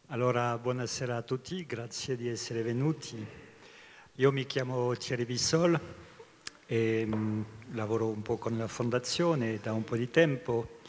Allora, buonasera a tutti, grazie di essere venuti. Io mi chiamo Thierry Bissol e lavoro un po' con la fondazione da un po' di tempo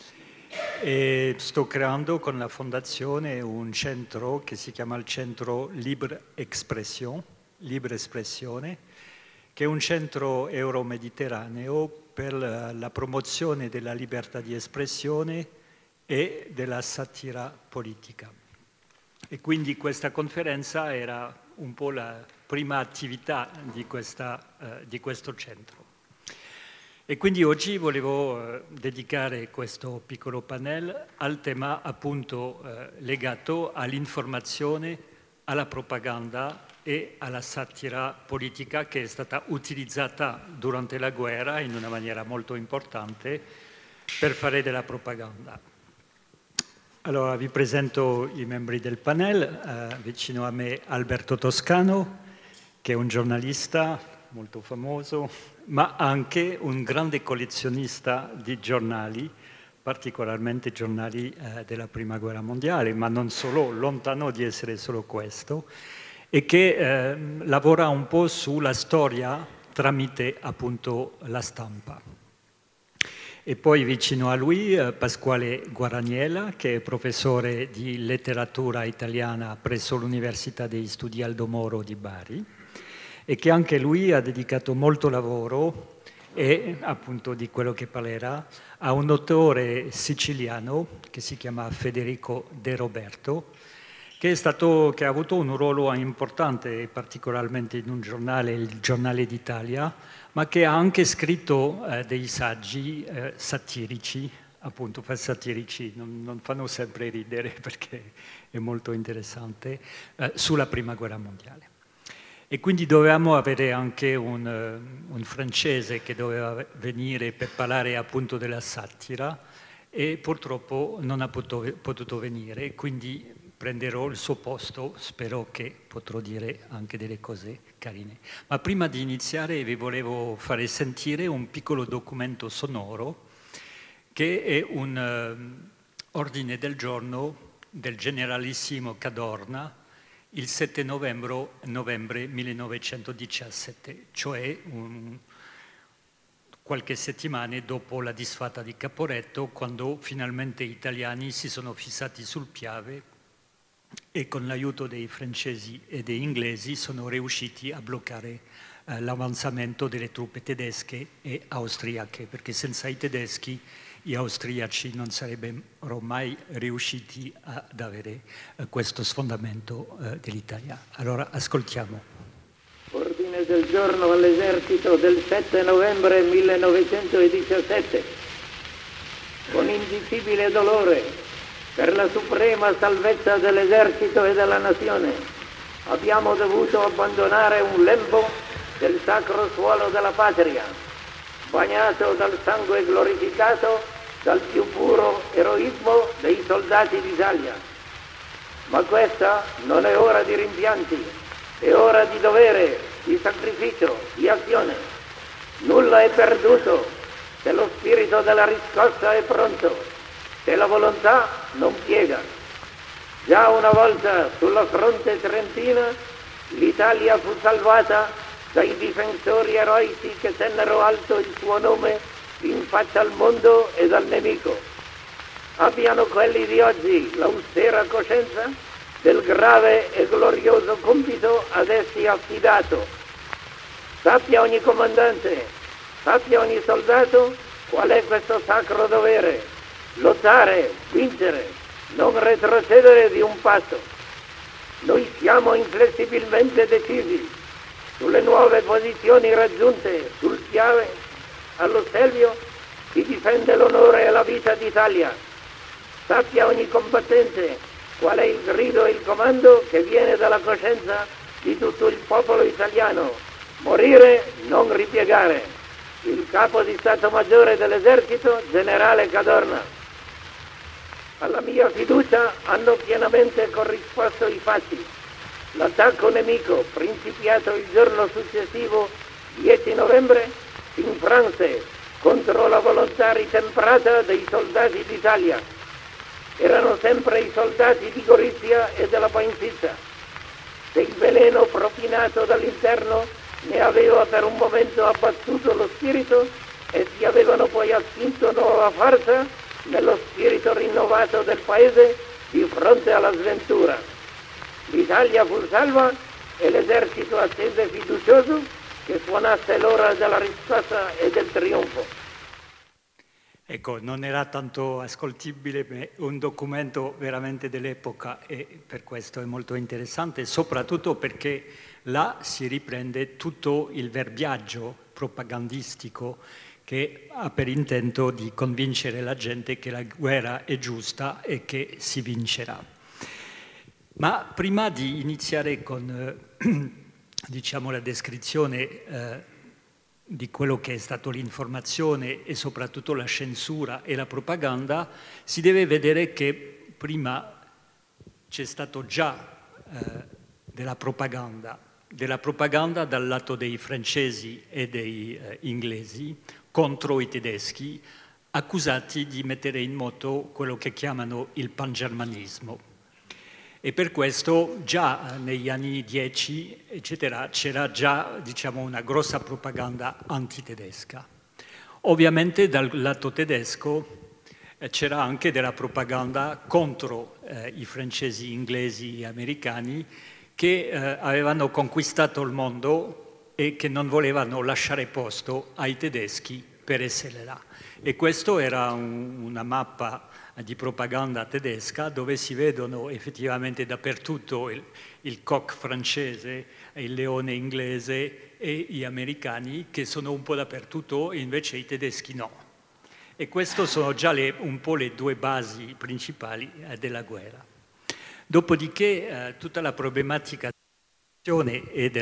e sto creando con la fondazione un centro che si chiama il Centro Libre Expression, Libre Espressione, che è un centro euro-mediterraneo per la promozione della libertà di espressione e della satira politica. E quindi questa conferenza era un po' la prima attività di questo centro. E quindi oggi volevo dedicare questo piccolo panel al tema appunto legato all'informazione, alla propaganda e alla satira politica che è stata utilizzata durante la guerra in una maniera molto importante per fare della propaganda. Allora vi presento i membri del panel, vicino a me Alberto Toscano, che è un giornalista molto famoso, ma anche un grande collezionista di giornali, particolarmente giornali della Prima Guerra Mondiale, ma non solo, lontano di essere solo questo, e che lavora un po' sulla storia tramite appunto la stampa. E poi vicino a lui Pasquale Guaraniela, che è professore di letteratura italiana presso l'Università degli Studi Aldo Moro di Bari e che anche lui ha dedicato molto lavoro e appunto di quello che parlerà a un autore siciliano che si chiama Federico De Roberto, che ha avuto un ruolo importante, particolarmente in un giornale, il Giornale d'Italia, ma che ha anche scritto dei saggi satirici, appunto satirici, non fanno sempre ridere perché è molto interessante, sulla Prima Guerra Mondiale. E quindi dovevamo avere anche un francese che doveva venire per parlare appunto della satira e purtroppo non ha potuto venire, quindi prenderò il suo posto, spero che potrò dire anche delle cose carine. Ma prima di iniziare vi volevo fare sentire un piccolo documento sonoro che è un ordine del giorno del generalissimo Cadorna il 7 novembre 1917, cioè qualche settimana dopo la disfatta di Caporetto, quando finalmente gli italiani si sono fissati sul Piave e con l'aiuto dei francesi e degli inglesi sono riusciti a bloccare l'avanzamento delle truppe tedesche e austriache, perché senza i tedeschi gli austriaci non sarebbero mai riusciti ad avere questo sfondamento dell'Italia. Allora ascoltiamo. Ordine del giorno all'esercito del 7 novembre 1917. Con indicibile dolore per la suprema salvezza dell'esercito e della nazione, abbiamo dovuto abbandonare un lembo del sacro suolo della patria, bagnato dal sangue glorificato dal più puro eroismo dei soldati d'Italia. Ma questa non è ora di rimpianti, è ora di dovere, di sacrificio, di azione. Nulla è perduto se lo spirito della riscossa è pronto, se la volontà non piega. Già una volta sulla fronte trentina l'Italia fu salvata dai difensori eroici che tennero alto il suo nome in faccia al mondo e al nemico. Abbiano quelli di oggi l'austera coscienza del grave e glorioso compito ad essi affidato. Sappia ogni comandante, sappia ogni soldato qual è questo sacro dovere: lottare, vincere, non retrocedere di un passo. Noi siamo inflessibilmente decisi sulle nuove posizioni raggiunte sul Piave, allo Stelvio, si difende l'onore e la vita d'Italia. Sappia ogni combattente qual è il grido e il comando che viene dalla coscienza di tutto il popolo italiano: morire, non ripiegare. Il capo di Stato Maggiore dell'Esercito, generale Cadorna. Alla mia fiducia hanno pienamente corrisposto i fatti. L'attacco nemico, principiato il giorno successivo, 10 novembre, si infranse contro la volontà ritemprata dei soldati d'Italia. erano sempre i soldati di Gorizia e della Pansizza. Se il veleno propinato dall'interno ne aveva per un momento abbattuto lo spirito, essi avevano poi assunto nuova forza nello spirito rinnovato del paese di fronte alla sventura. L'Italia fu salva e l'esercito attese fiducioso che suonasse l'ora della riscossa e del trionfo. Ecco, non era tanto ascoltabile, ma un documento veramente dell'epoca e per questo è molto interessante, soprattutto perché là si riprende tutto il verbiaggio propagandistico che ha per intento di convincere la gente che la guerra è giusta e che si vincerà. Ma prima di iniziare con diciamo, la descrizione di quello che è stato l'informazione e soprattutto la censura e la propaganda, si deve vedere che prima c'è stato già della propaganda dal lato dei francesi e dei inglesi contro i tedeschi, accusati di mettere in moto quello che chiamano il pangermanismo. E per questo già negli anni 10, eccetera, c'era già, diciamo, una grossa propaganda antitedesca. Ovviamente dal lato tedesco c'era anche della propaganda contro i francesi, inglesi e americani che avevano conquistato il mondo e che non volevano lasciare posto ai tedeschi per essere là. E questo era una mappa di propaganda tedesca dove si vedono effettivamente dappertutto il coq francese, il leone inglese e gli americani che sono un po' dappertutto e invece i tedeschi no. E queste sono già un po' le due basi principali della guerra. Dopodiché tutta la problematica e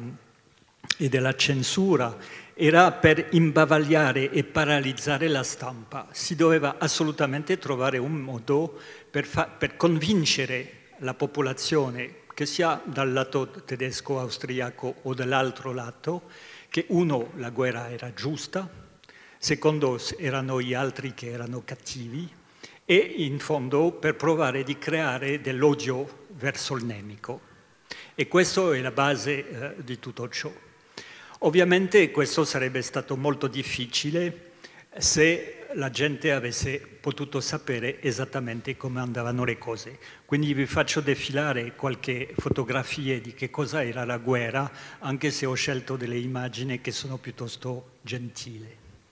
della censura era per imbavagliare e paralizzare la stampa. Si doveva assolutamente trovare un modo per convincere la popolazione, che sia dal lato tedesco, austriaco o dall'altro lato, che uno, la guerra era giusta, secondo, erano gli altri che erano cattivi, e in fondo per provare di creare dell'odio verso il nemico. E questa è la base di tutto ciò. Ovviamente questo sarebbe stato molto difficile se la gente avesse potuto sapere esattamente come andavano le cose. Quindi vi faccio defilare qualche fotografie di che cosa era la guerra, anche se ho scelto delle immagini che sono piuttosto gentili.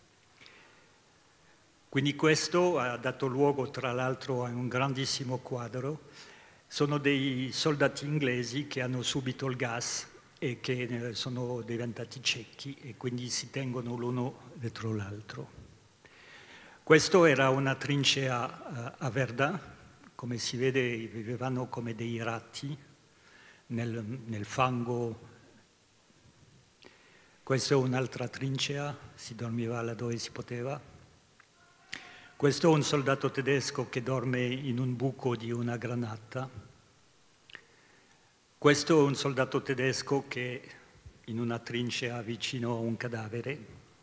Quindi questo ha dato luogo tra l'altro a un grandissimo quadro. Sono dei soldati inglesi che hanno subito il gas e che sono diventati ciechi e quindi si tengono l'uno dietro l'altro. Questa era una trincea a Verdun, come si vede vivevano come dei ratti nel fango. Questa è un'altra trincea, si dormiva là dove si poteva. Questo è un soldato tedesco che dorme in un buco di una granata. Questo è un soldato tedesco che in una trincea vicino a un cadavere.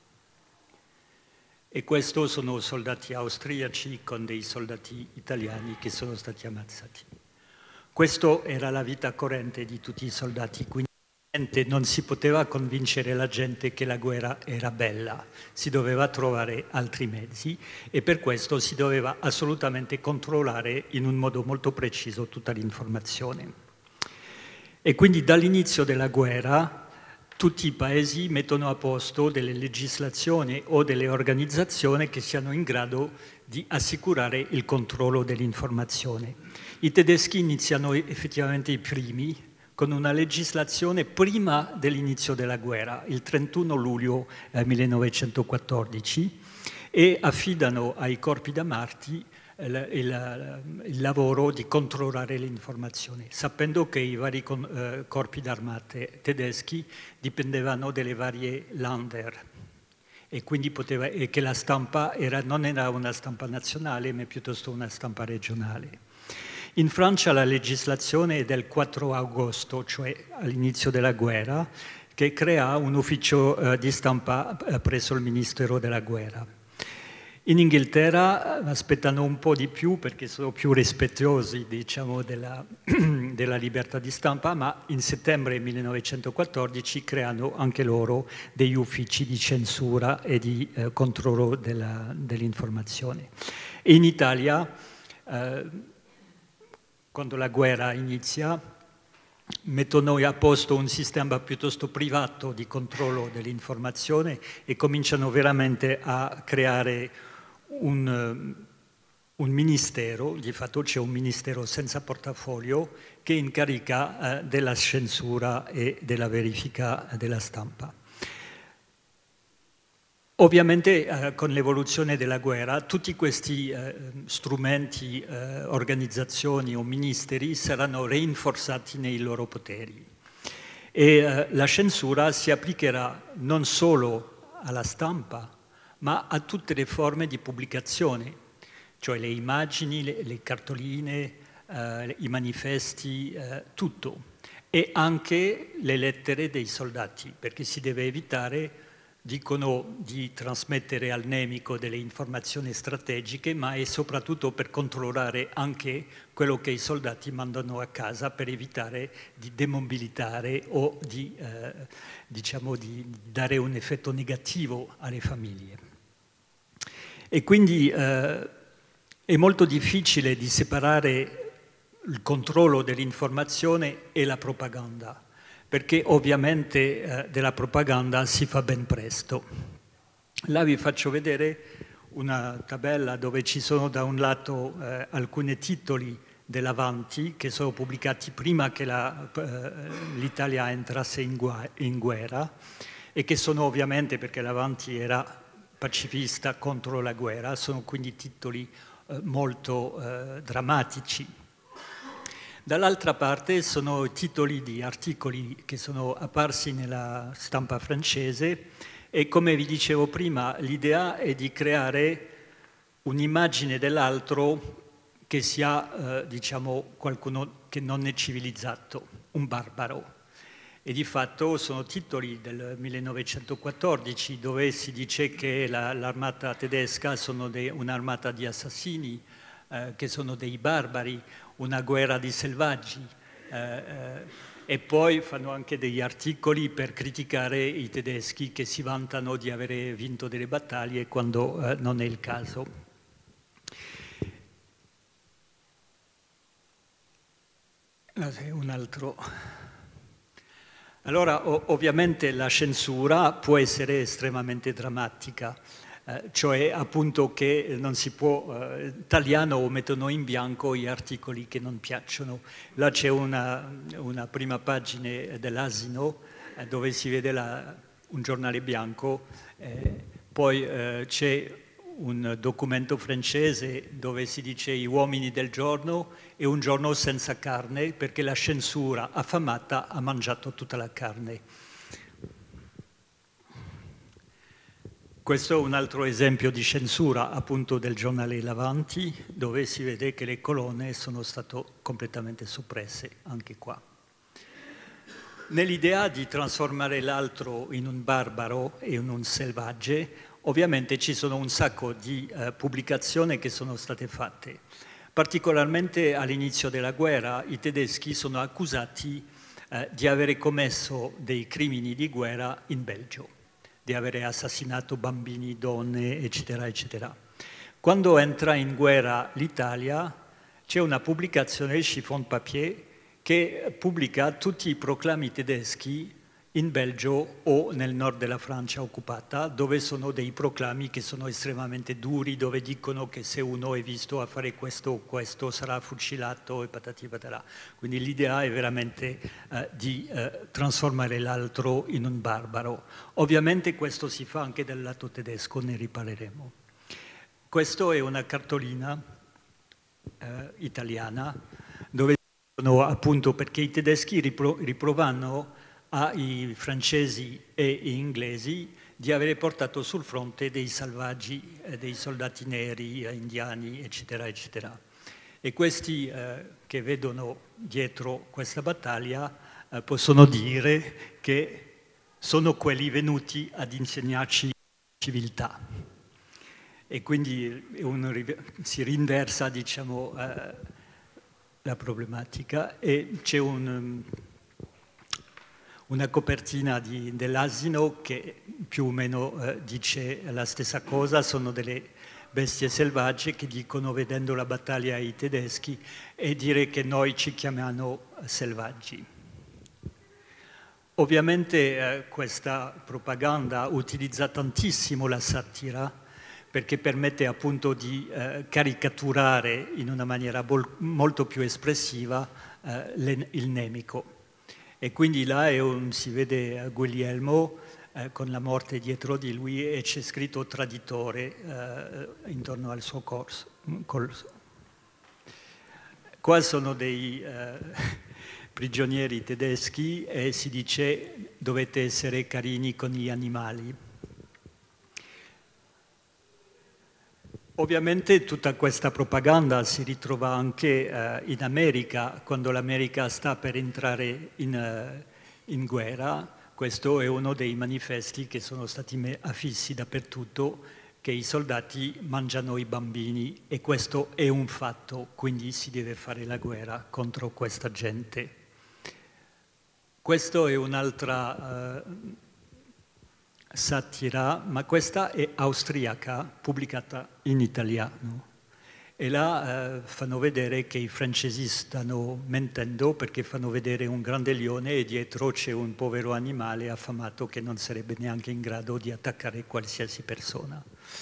E questo sono soldati austriaci con dei soldati italiani che sono stati ammazzati. Questa era la vita corrente di tutti i soldati, quindi non si poteva convincere la gente che la guerra era bella, si doveva trovare altri mezzi e per questo si doveva assolutamente controllare in un modo molto preciso tutta l'informazione. E quindi dall'inizio della guerra tutti i paesi mettono a posto delle legislazioni o delle organizzazioni che siano in grado di assicurare il controllo dell'informazione. I tedeschi iniziano effettivamente i primi con una legislazione prima dell'inizio della guerra, il 31 luglio 1914, e affidano ai corpi d'armati il lavoro di controllare l'informazione, sapendo che i vari corpi d'armate tedeschi dipendevano dalle varie Länder e quindi che la stampa non era una stampa nazionale, ma piuttosto una stampa regionale. In Francia la legislazione è del 4 agosto, cioè all'inizio della guerra, che crea un ufficio di stampa presso il Ministero della Guerra. In Inghilterra aspettano un po' di più perché sono più rispettosi, diciamo, della libertà di stampa, ma in settembre 1914 creano anche loro degli uffici di censura e di controllo dell'informazione. E in Italia, quando la guerra inizia, mettono a posto un sistema piuttosto privato di controllo dell'informazione e cominciano veramente a creare un ministero. Di fatto c'è un ministero senza portafoglio che è in carica della censura e della verifica della stampa. Ovviamente con l'evoluzione della guerra tutti questi strumenti, organizzazioni o ministeri saranno rinforzati nei loro poteri e la censura si applicherà non solo alla stampa ma a tutte le forme di pubblicazione, cioè le immagini, le cartoline, i manifesti, tutto, e anche le lettere dei soldati, perché si deve evitare, dicono, di trasmettere al nemico delle informazioni strategiche, ma è soprattutto per controllare anche quello che i soldati mandano a casa per evitare di demobilitare o di, diciamo, di dare un effetto negativo alle famiglie. E quindi è molto difficile di separare il controllo dell'informazione e la propaganda, perché ovviamente della propaganda si fa ben presto. Là vi faccio vedere una tabella dove ci sono da un lato alcuni titoli dell'Avanti che sono pubblicati prima che l'Italia entrasse in guerra e che sono ovviamente, perché l'Avanti era pacifista contro la guerra, sono quindi titoli molto drammatici. Dall'altra parte sono titoli di articoli che sono apparsi nella stampa francese e, come vi dicevo prima, l'idea è di creare un'immagine dell'altro che sia, diciamo, qualcuno che non è civilizzato, un barbaro. E di fatto sono titoli del 1914 dove si dice che l'armata tedesca sono un'armata di assassini, che sono dei barbari, una guerra di selvaggi, e poi fanno anche degli articoli per criticare i tedeschi che si vantano di avere vinto delle battaglie quando non è il caso. Un altro. Allora, ovviamente la censura può essere estremamente drammatica, cioè appunto che non si può, tagliano o mettono in bianco gli articoli che non piacciono. Là c'è una prima pagina dell'Asino dove si vede un giornale bianco, poi c'è un documento francese dove si dice gli uomini del giorno e un giorno senza carne perché la censura affamata ha mangiato tutta la carne. Questo è un altro esempio di censura appunto del giornale L'Avanti dove si vede che le colonne sono state completamente soppresse anche qua. Nell'idea di trasformare l'altro in un barbaro e in un selvaggio, ovviamente ci sono un sacco di pubblicazioni che sono state fatte. Particolarmente all'inizio della guerra i tedeschi sono accusati di avere commesso dei crimini di guerra in Belgio, di avere assassinato bambini, donne, eccetera, eccetera. Quando entra in guerra l'Italia c'è una pubblicazione, il Chiffon Papier, che pubblica tutti i proclami tedeschi in Belgio o nel nord della Francia occupata, dove sono dei proclami che sono estremamente duri, dove dicono che se uno è visto a fare questo o questo sarà fucilato e patati patarà. Quindi l'idea è veramente di trasformare l'altro in un barbaro. Ovviamente questo si fa anche dal lato tedesco, ne riparleremo. Questa è una cartolina italiana, dove dicono appunto perché i tedeschi riprovano ai francesi e agli inglesi di avere portato sul fronte dei salvaggi, dei soldati neri, indiani, eccetera, eccetera. E questi che vedono dietro questa battaglia possono dire che sono quelli venuti ad insegnarci civiltà. e quindi si rinversa, diciamo, la problematica, e c'è una copertina dell'asino che più o meno dice la stessa cosa. Sono delle bestie selvagge che dicono, vedendo la battaglia ai tedeschi, e dire che noi ci chiamiamo selvaggi. Ovviamente questa propaganda utilizza tantissimo la satira, perché permette appunto di caricaturare in una maniera molto più espressiva il nemico. E quindi là si vede Guglielmo con la morte dietro di lui, e c'è scritto traditore intorno al suo corso. Qua sono dei prigionieri tedeschi e si dice: dovete essere carini con gli animali. Ovviamente tutta questa propaganda si ritrova anche in America, quando l'America sta per entrare in guerra. Questo è uno dei manifesti che sono stati affissi dappertutto, che i soldati mangiano i bambini, e questo è un fatto, quindi si deve fare la guerra contro questa gente. Questa è un'altra satira, ma questa è austriaca, pubblicata in italiano. E là fanno vedere che i francesi stanno mentendo, perché fanno vedere un grande leone e dietro c'è un povero animale affamato che non sarebbe neanche in grado di attaccare qualsiasi persona.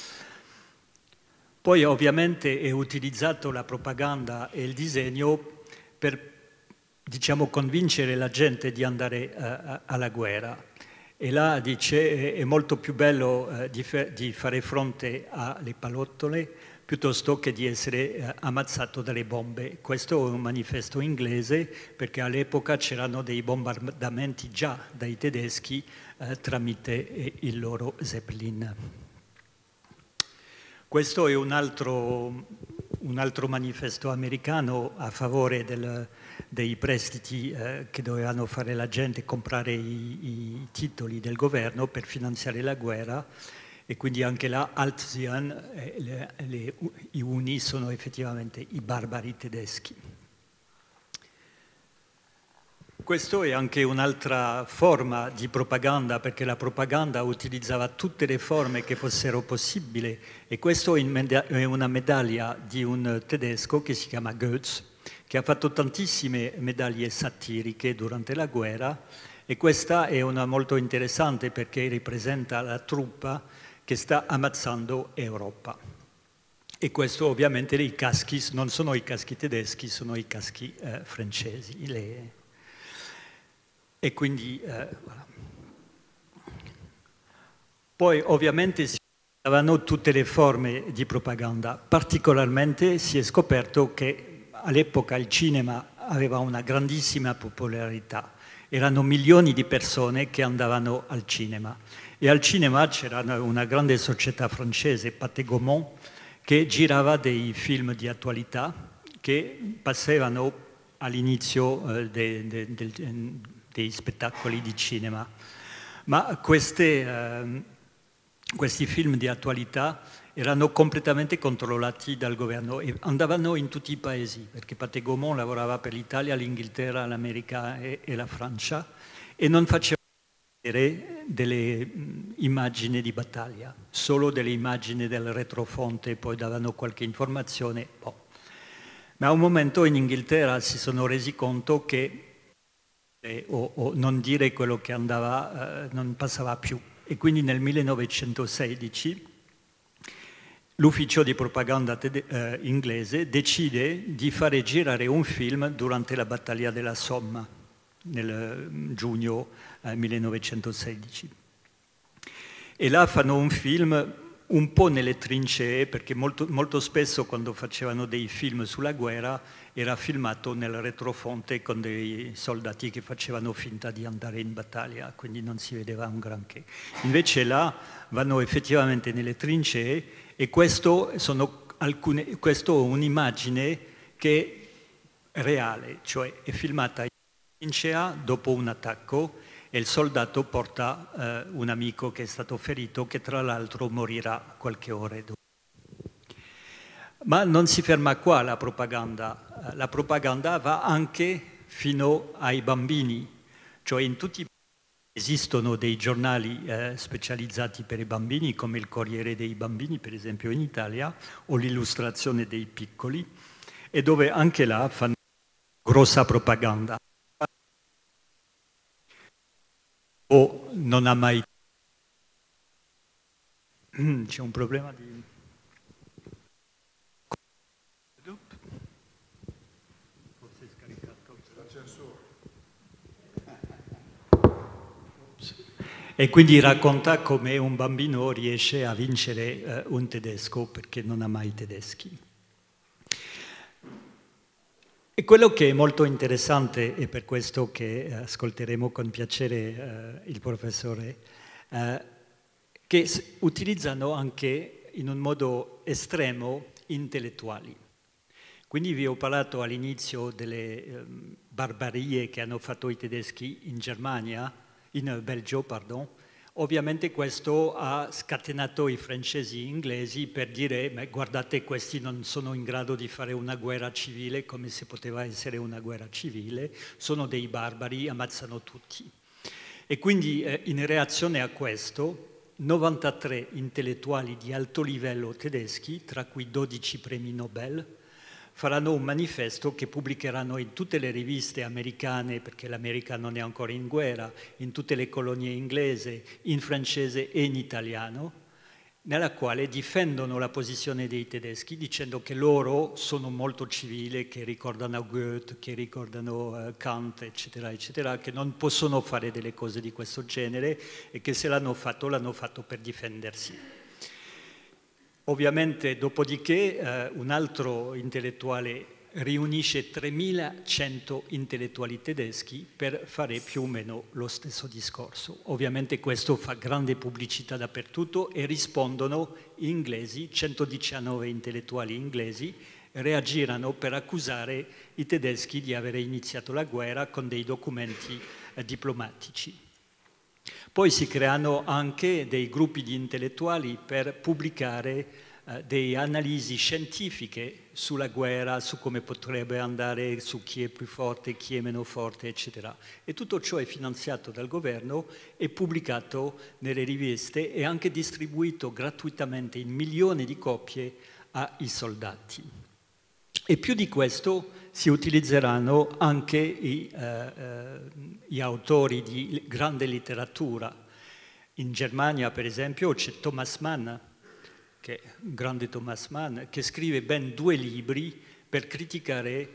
Poi ovviamente è utilizzato la propaganda e il disegno per, diciamo, convincere la gente di andare alla guerra. E là dice: è molto più bello di fare fronte alle pallottole piuttosto che di essere ammazzato dalle bombe. Questo è un manifesto inglese, perché all'epoca c'erano dei bombardamenti già dai tedeschi tramite il loro Zeppelin. Questo è un altro manifesto americano a favore dei prestiti che dovevano fare la gente, comprare i titoli del governo per finanziare la guerra, e quindi anche là Altsian, i uni sono effettivamente i barbari tedeschi. Questo è anche un'altra forma di propaganda, perché la propaganda utilizzava tutte le forme che fossero possibili, e questo è una medaglia di un tedesco che si chiama Goetz, che ha fatto tantissime medaglie satiriche durante la guerra, e questa è una molto interessante perché rappresenta la truppa che sta ammazzando Europa. E questo ovviamente i caschi non sono i caschi tedeschi, sono i caschi francesi. E quindi voilà. Poi ovviamente si usavano tutte le forme di propaganda. Particolarmente si è scoperto che all'epoca il cinema aveva una grandissima popolarità. Erano milioni di persone che andavano al cinema, e al cinema c'era una grande società francese, Pathé Gaumont, che girava dei film di attualità che passavano all'inizio dei spettacoli di cinema. Ma questi film di attualità erano completamente controllati dal governo e andavano in tutti i paesi, perché Pathé Gaumont lavorava per l'Italia, l'Inghilterra, l'America e la Francia, e non faceva vedere delle immagini di battaglia, solo delle immagini del retrofronte, poi davano qualche informazione. Ma a un momento in Inghilterra si sono resi conto che o non dire quello che andava non passava più, e quindi nel 1916 l'ufficio di propaganda inglese decide di fare girare un film durante la battaglia della Somme nel giugno 1916. E là fanno un film un po' nelle trincee, perché molto spesso quando facevano dei film sulla guerra era filmato nel retrofronte con dei soldati che facevano finta di andare in battaglia, quindi non si vedeva un granché. Invece là vanno effettivamente nelle trincee, e questo è un'immagine che è reale, cioè è filmata in trincea dopo un attacco, e il soldato porta un amico che è stato ferito, che tra l'altro morirà qualche ora dopo. Ma non si ferma qua la propaganda va anche fino ai bambini, cioè in tutti i paesi esistono dei giornali specializzati per i bambini, come il Corriere dei Bambini, per esempio in Italia, o l'Illustrazione dei Piccoli, e dove anche là fanno grossa propaganda. O non ha mai... C'è un problema di... Forse è scaricato. E quindi racconta come un bambino riesce a vincere un tedesco perché non ha mai tedeschi. E quello che è molto interessante, e per questo che ascolteremo con piacere il professore, che utilizzano anche in un modo estremo intellettuali. Quindi vi ho parlato all'inizio delle barbarie che hanno fatto i tedeschi in Germania, in Belgio, pardon. Ovviamente questo ha scatenato i francesi e inglesi per dire guardate, questi non sono in grado di fare una guerra civile come se poteva essere una guerra civile, sono dei barbari, ammazzano tutti. E quindi in reazione a questo 93 intellettuali di alto livello tedeschi, tra cui 12 premi Nobel, faranno un manifesto che pubblicheranno in tutte le riviste americane, perché l'America non è ancora in guerra, in tutte le colonie inglesi, in francese e in italiano, nella quale difendono la posizione dei tedeschi dicendo che loro sono molto civili, che ricordano Goethe, che ricordano Kant, eccetera, eccetera, che non possono fare delle cose di questo genere e che se l'hanno fatto per difendersi. Ovviamente, dopodiché, un altro intellettuale riunisce 3100 intellettuali tedeschi per fare più o meno lo stesso discorso. Ovviamente questo fa grande pubblicità dappertutto e rispondono gli inglesi, 119 intellettuali inglesi, reagirono per accusare i tedeschi di aver iniziato la guerra con dei documenti diplomatici. Poi si creano anche dei gruppi di intellettuali per pubblicare delle analisi scientifiche sulla guerra, su come potrebbe andare, su chi è più forte, chi è meno forte, eccetera. E tutto ciò è finanziato dal governo, è pubblicato nelle riviste e anche distribuito gratuitamente in milioni di copie ai soldati. E più di questo si utilizzeranno anche gli autori di grande letteratura. In Germania, per esempio, c'è Thomas Mann, che è un grande Thomas Mann, che scrive ben 2 libri per criticare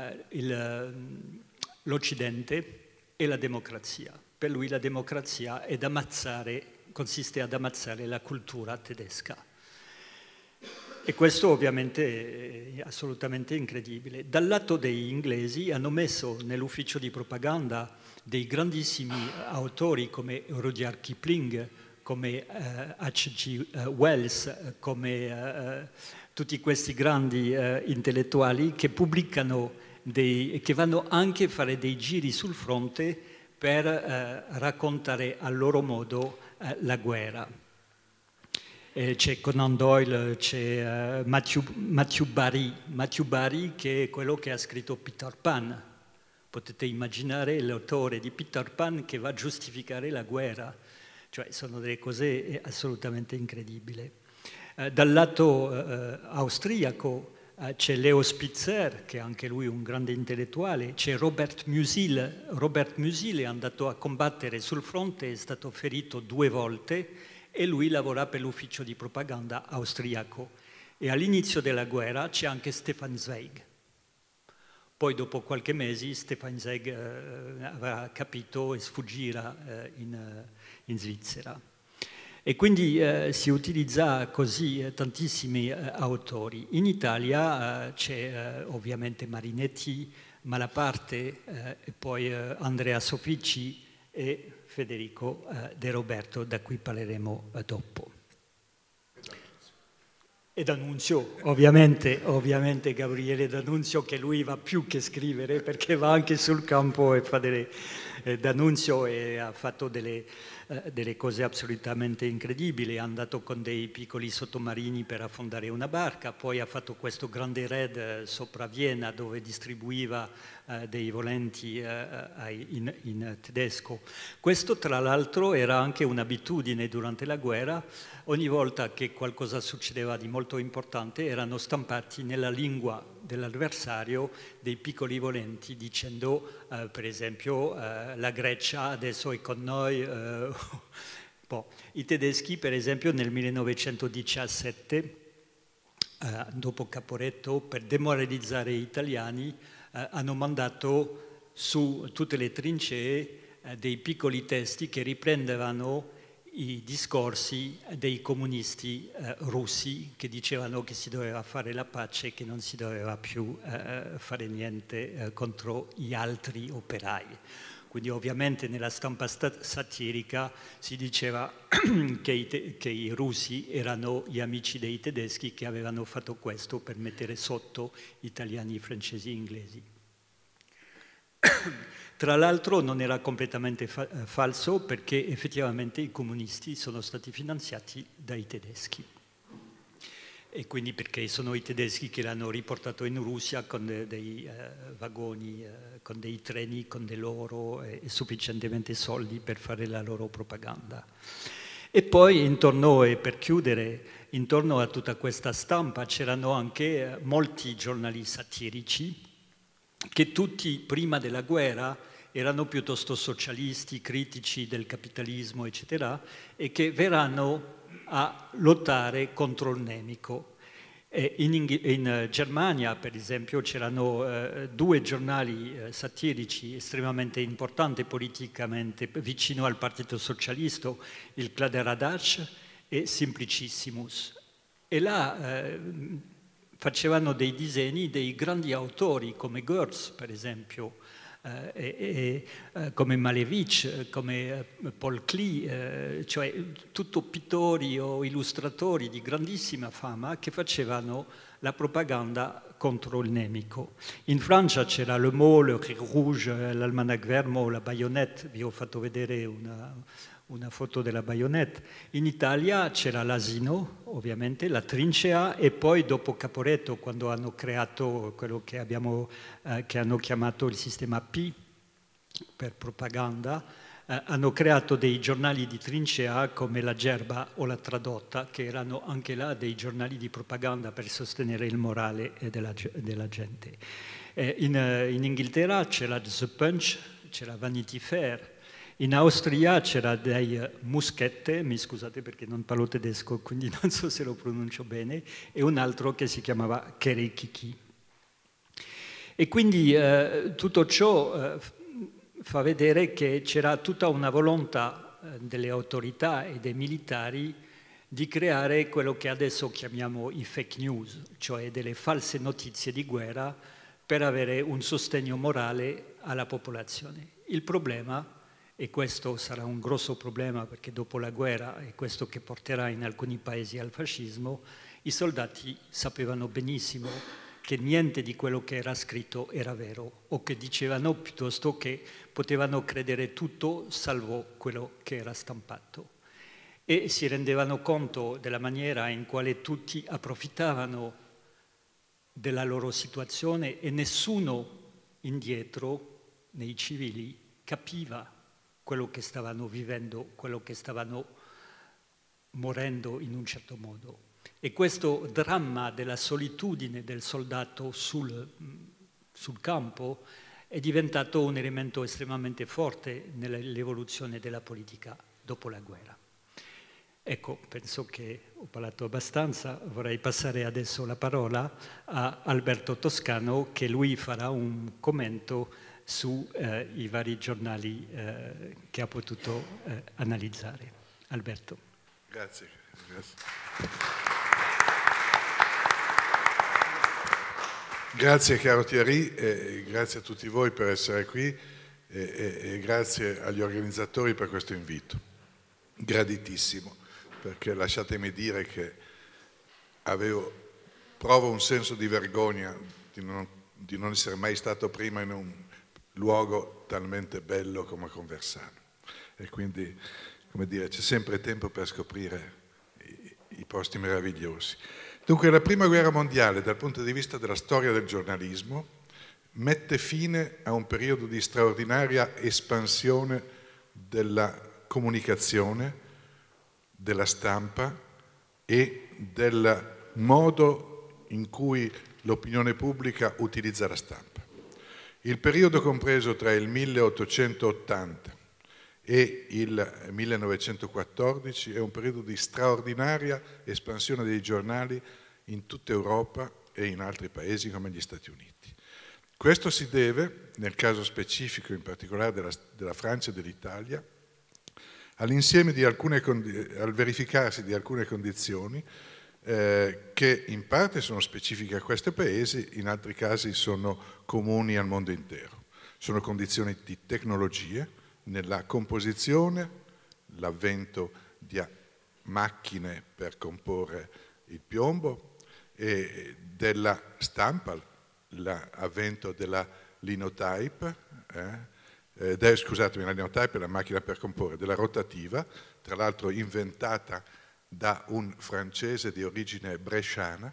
l'Occidente e la democrazia. Per lui la democrazia è consiste ad ammazzare la cultura tedesca. E questo ovviamente è assolutamente incredibile. Dal lato degli inglesi hanno messo nell'ufficio di propaganda dei grandissimi autori come Rudyard Kipling, come H.G. Wells, come tutti questi grandi intellettuali che pubblicano che vanno anche a fare dei giri sul fronte per raccontare a loro modo la guerra. C'è Conan Doyle, c'è Matthew Barry che è quello che ha scritto Peter Pan. Potete immaginare l'autore di Peter Pan che va a giustificare la guerra. Cioè sono delle cose assolutamente incredibili. Dal lato austriaco c'è Leo Spitzer, che è anche lui un grande intellettuale, c'è Robert Musil. Robert Musil è andato a combattere sul fronte, è stato ferito 2 volte, e lui lavora per l'ufficio di propaganda austriaco. E all'inizio della guerra c'è anche Stefan Zweig. Poi dopo qualche mese Stefan Zweig avrà capito e sfuggirà in Svizzera. E quindi si utilizza così tantissimi autori. In Italia c'è ovviamente Marinetti, Malaparte, e poi Andrea Soffici e Federico De Roberto, da cui parleremo dopo. E D'Annunzio, ovviamente Gabriele D'Annunzio, che lui va più che scrivere, perché va anche sul campo e fa D'Annunzio e ha fatto delle cose assolutamente incredibili. È andato con dei piccoli sottomarini per affondare una barca, poi ha fatto questo grande raid sopra Vienna dove distribuiva dei volenti in tedesco. Questo tra l'altro era anche un'abitudine durante la guerra. Ogni volta che qualcosa succedeva di molto importante erano stampati nella lingua dell'avversario dei piccoli volenti dicendo per esempio la Grecia adesso è con noi. I tedeschi per esempio nel 1917 dopo Caporetto, per demoralizzare gli italiani hanno mandato su tutte le trincee dei piccoli testi che riprendevano i discorsi dei comunisti russi che dicevano che si doveva fare la pace e che non si doveva più fare niente contro gli altri operai. Quindi ovviamente nella stampa satirica si diceva che i russi erano gli amici dei tedeschi che avevano fatto questo per mettere sotto italiani, francesi e inglesi. Tra l'altro non era completamente falso perché effettivamente i comunisti sono stati finanziati dai tedeschi. E quindi perché sono i tedeschi che l'hanno riportato in Russia con dei vagoni, con dei treni, con dei loro e sufficientemente soldi per fare la loro propaganda. E poi intorno, e per chiudere, intorno a tutta questa stampa c'erano anche molti giornali satirici che tutti prima della guerra erano piuttosto socialisti, critici del capitalismo, eccetera, e che verranno a lottare contro il nemico. In Germania, per esempio, c'erano due giornali satirici estremamente importanti politicamente vicino al Partito Socialista, il Kladderadatsch e Simplicissimus. E là facevano dei disegni dei grandi autori come Goetz, per esempio, come Malevich, come Paul Klee, cioè tutto pittori o illustratori di grandissima fama che facevano la propaganda contro il nemico. In Francia c'era Le Mot, Le Rire Rouge, l'Almanach Vermo, la Baïonnette, vi ho fatto vedere una foto della Baïonnette. In Italia c'era l'Asino, ovviamente, la Trincea e poi dopo Caporetto, quando hanno creato quello che hanno chiamato il sistema P per propaganda, hanno creato dei giornali di trincea come la Gerba o la Tradotta, che erano anche là dei giornali di propaganda per sostenere il morale della gente. In Inghilterra c'era The Punch, c'era Vanity Fair. In Austria c'era dei Muschette, mi scusate perché non parlo tedesco, quindi non so se lo pronuncio bene, e un altro che si chiamava Kerekiki. E quindi tutto ciò fa vedere che c'era tutta una volontà delle autorità e dei militari di creare quello che adesso chiamiamo i fake news, cioè delle false notizie di guerra per avere un sostegno morale alla popolazione. Il problema, e questo sarà un grosso problema perché dopo la guerra è questo che porterà in alcuni paesi al fascismo, i soldati sapevano benissimo che niente di quello che era scritto era vero o che dicevano piuttosto che potevano credere tutto salvo quello che era stampato. E si rendevano conto della maniera in quale tutti approfittavano della loro situazione e nessuno indietro, nei civili, capiva quello che stavano vivendo, quello che stavano morendo in un certo modo. E questo dramma della solitudine del soldato sul campo è diventato un elemento estremamente forte nell'evoluzione della politica dopo la guerra. Ecco, penso che ho parlato abbastanza, vorrei passare adesso la parola a Alberto Toscano, che lui farà un commento sui vari giornali che ha potuto analizzare. Alberto. Grazie. Grazie caro Thierry, e grazie a tutti voi per essere qui e grazie agli organizzatori per questo invito. Graditissimo, perché lasciatemi dire che provo un senso di vergogna di non essere mai stato prima in un luogo talmente bello come Conversano. E quindi come dire, c'è sempre tempo per scoprire i posti meravigliosi. Dunque la Prima Guerra Mondiale, dal punto di vista della storia del giornalismo, mette fine a un periodo di straordinaria espansione della comunicazione, della stampa e del modo in cui l'opinione pubblica utilizza la stampa. Il periodo compreso tra il 1880 e il 1914 è un periodo di straordinaria espansione dei giornali in tutta Europa e in altri paesi come gli Stati Uniti. Questo si deve, nel caso specifico in particolare della Francia e dell'Italia, all'insieme di al verificarsi di alcune condizioni che in parte sono specifiche a questi paesi, in altri casi sono comuni al mondo intero. Sono condizioni di tecnologie, nella composizione, l'avvento di macchine per comporre il piombo, e della stampa, l'avvento della linotype, scusatemi, la linotype è la macchina per comporre, della rotativa, tra l'altro inventata da un francese di origine bresciana,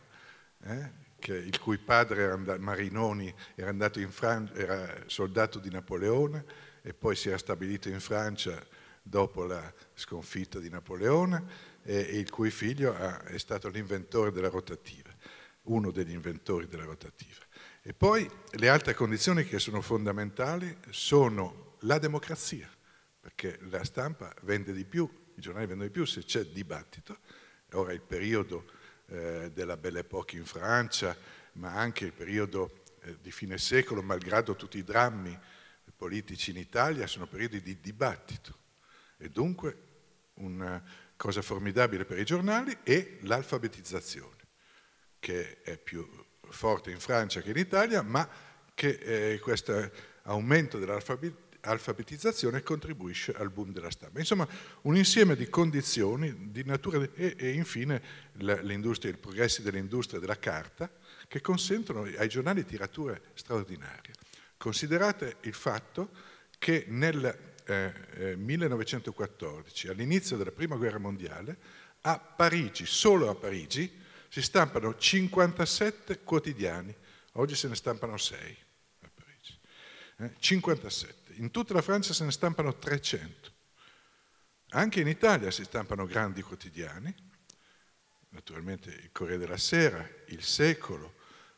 il cui padre Marinoni era andato in Francia, era soldato di Napoleone e poi si era stabilito in Francia dopo la sconfitta di Napoleone, e il cui figlio è stato l'inventore della rotativa, uno degli inventori della rotativa. E poi le altre condizioni che sono fondamentali sono la democrazia, perché la stampa vende di più, i giornali vendono di più se c'è dibattito. Ora il periodo della Belle Époque in Francia, ma anche il periodo di fine secolo, malgrado tutti i drammi politici in Italia, sono periodi di dibattito. E dunque una cosa formidabile per i giornali è l'alfabetizzazione, che è più forte in Francia che in Italia, ma che questo aumento dell'alfabetizzazione contribuisce al boom della stampa. Insomma, un insieme di condizioni di natura e infine l'industria, i progressi dell'industria della carta, che consentono ai giornali tirature straordinarie. Considerate il fatto che nel 1914, all'inizio della Prima Guerra Mondiale, a Parigi, solo a Parigi, si stampano 57 quotidiani, oggi se ne stampano 6 a Parigi, 57. In tutta la Francia se ne stampano 300. Anche in Italia si stampano grandi quotidiani, naturalmente il Corriere della Sera, il Secolo,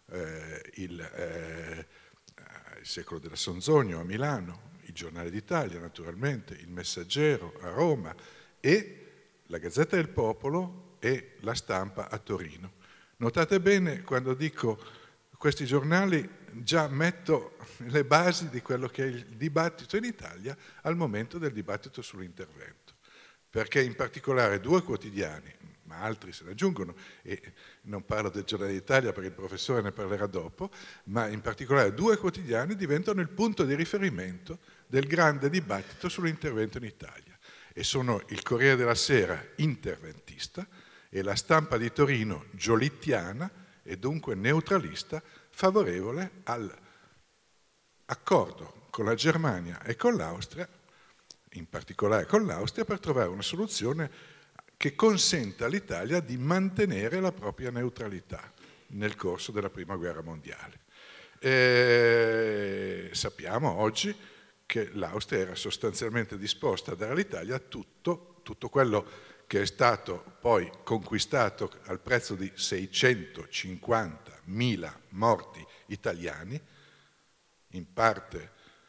il Secolo della Sonzogno a Milano, il Giornale d'Italia naturalmente, il Messaggero a Roma e la Gazzetta del Popolo e la Stampa a Torino. Notate bene quando dico questi giornali, già metto le basi di quello che è il dibattito in Italia al momento del dibattito sull'intervento, perché in particolare due quotidiani, ma altri se ne aggiungono, e non parlo del Giornale d'Italia perché il professore ne parlerà dopo, ma in particolare due quotidiani diventano il punto di riferimento del grande dibattito sull'intervento in Italia, e sono il Corriere della Sera interventista e la Stampa di Torino giolittiana e dunque neutralista, favorevole all'accordo con la Germania e con l'Austria, in particolare con l'Austria, per trovare una soluzione che consenta all'Italia di mantenere la propria neutralità nel corso della Prima Guerra Mondiale. Sappiamo oggi che l'Austria era sostanzialmente disposta a dare all'Italia tutto quello che è stato poi conquistato al prezzo di 650.000 morti italiani, in parte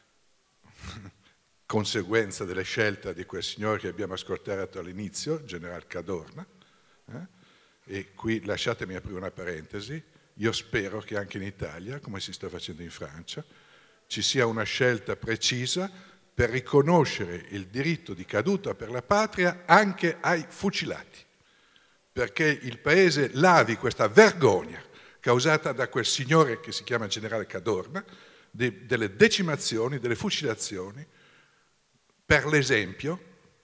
conseguenza delle scelte di quel signore che abbiamo ascoltato all'inizio, general Cadorna, e qui lasciatemi aprire una parentesi, io spero che anche in Italia, come si sta facendo in Francia, ci sia una scelta precisa per riconoscere il diritto di caduta per la patria anche ai fucilati, perché il Paese lavi questa vergogna causata da quel signore che si chiama generale Cadorna, delle decimazioni, delle fucilazioni, per l'esempio,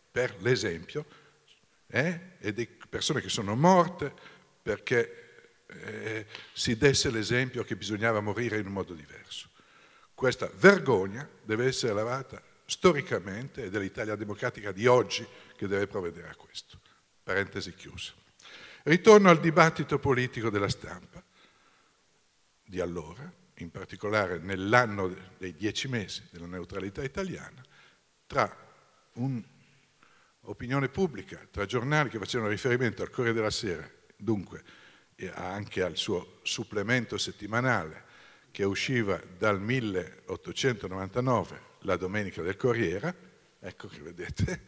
e di persone che sono morte perché si desse l'esempio che bisognava morire in un modo diverso. Questa vergogna deve essere lavata storicamente, ed è l'Italia democratica di oggi che deve provvedere a questo. Parentesi chiusa. Ritorno al dibattito politico della stampa di allora, in particolare nell'anno dei 10 mesi della neutralità italiana, tra un'opinione pubblica, tra giornali che facevano riferimento al Corriere della Sera, dunque anche al suo supplemento settimanale che usciva dal 1899, la Domenica del Corriere, ecco che vedete,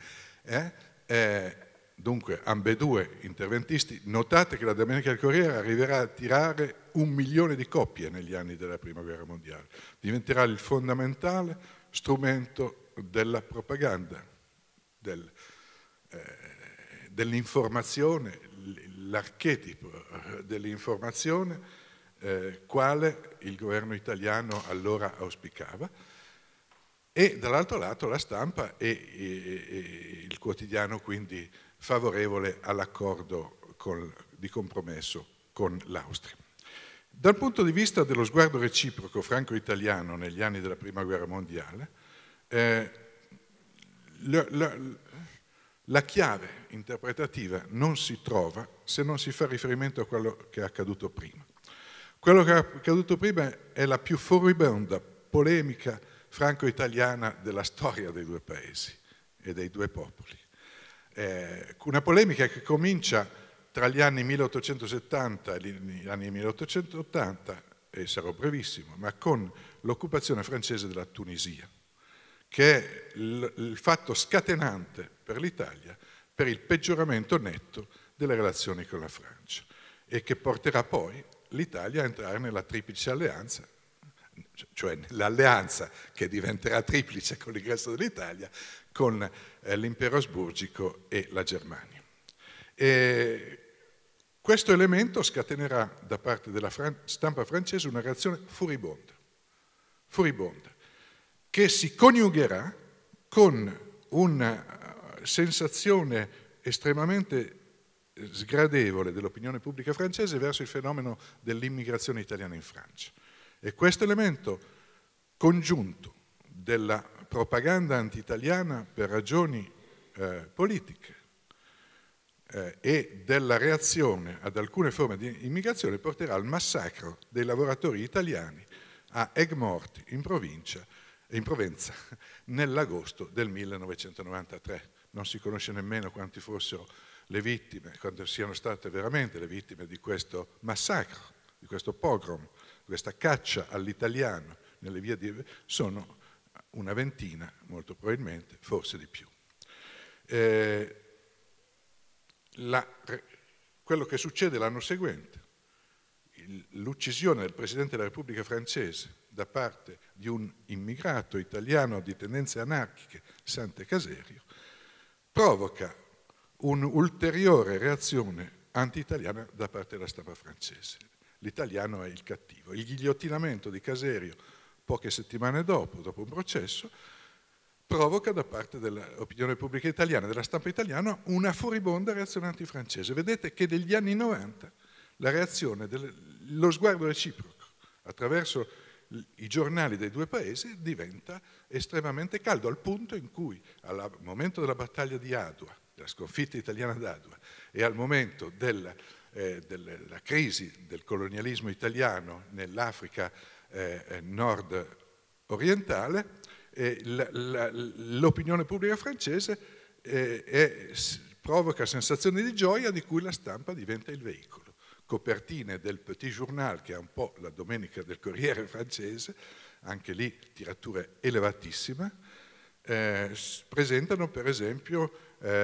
dunque ambedue interventisti. Notate che la Domenica del Corriere arriverà a tirare 1 milione di copie negli anni della Prima Guerra Mondiale, diventerà il fondamentale strumento della propaganda, dell'informazione, l'archetipo dell'informazione quale il governo italiano allora auspicava, e dall'altro lato la stampa e il quotidiano quindi favorevole all'accordo di compromesso con l'Austria. Dal punto di vista dello sguardo reciproco franco-italiano negli anni della Prima Guerra Mondiale, la chiave interpretativa non si trova se non si fa riferimento a quello che è accaduto prima. Quello che è accaduto prima è la più furibonda polemica franco-italiana della storia dei due paesi e dei due popoli. Una polemica che comincia tra gli anni 1870 e gli anni 1880, e sarò brevissimo, ma con l'occupazione francese della Tunisia, che è il fatto scatenante per l'Italia per il peggioramento netto delle relazioni con la Francia e che porterà poi l'Italia a entrare nella triplice alleanza, cioè l'alleanza che diventerà triplice con l'ingresso dell'Italia, con l'impero asburgico e la Germania. E questo elemento scatenerà da parte della stampa francese una reazione furibonda, che si coniugherà con una sensazione estremamente sgradevole dell'opinione pubblica francese verso il fenomeno dell'immigrazione italiana in Francia. E questo elemento congiunto della propaganda anti-italiana per ragioni politiche e della reazione ad alcune forme di immigrazione porterà al massacro dei lavoratori italiani a Aigues-Mortes in Provenza nell'agosto del 1993. Non si conosce nemmeno quanti fossero le vittime, quante siano state veramente le vittime di questo massacro, di questo pogrom, questa caccia all'italiano nelle vie sono una ventina, molto probabilmente, forse di più. Quello che succede l'anno seguente, l'uccisione del Presidente della Repubblica francese da parte di un immigrato italiano di tendenze anarchiche, Sante Caserio, provoca un'ulteriore reazione anti-italiana da parte della stampa francese. L'italiano è il cattivo. Il ghigliottinamento di Caserio, poche settimane dopo un processo, provoca da parte dell'opinione pubblica italiana, della stampa italiana, una furibonda reazione antifrancese. Vedete che negli anni 90 la reazione, lo sguardo reciproco attraverso i giornali dei due paesi diventa estremamente caldo, al punto in cui al momento della battaglia di Adua, della sconfitta italiana ad Adua, e al momento della crisi del colonialismo italiano nell'Africa nord-orientale, l'opinione pubblica francese provoca sensazioni di gioia di cui la stampa diventa il veicolo. Copertine del Petit Journal, che è un po' la Domenica del Corriere francese, anche lì tirature elevatissime, presentano per esempio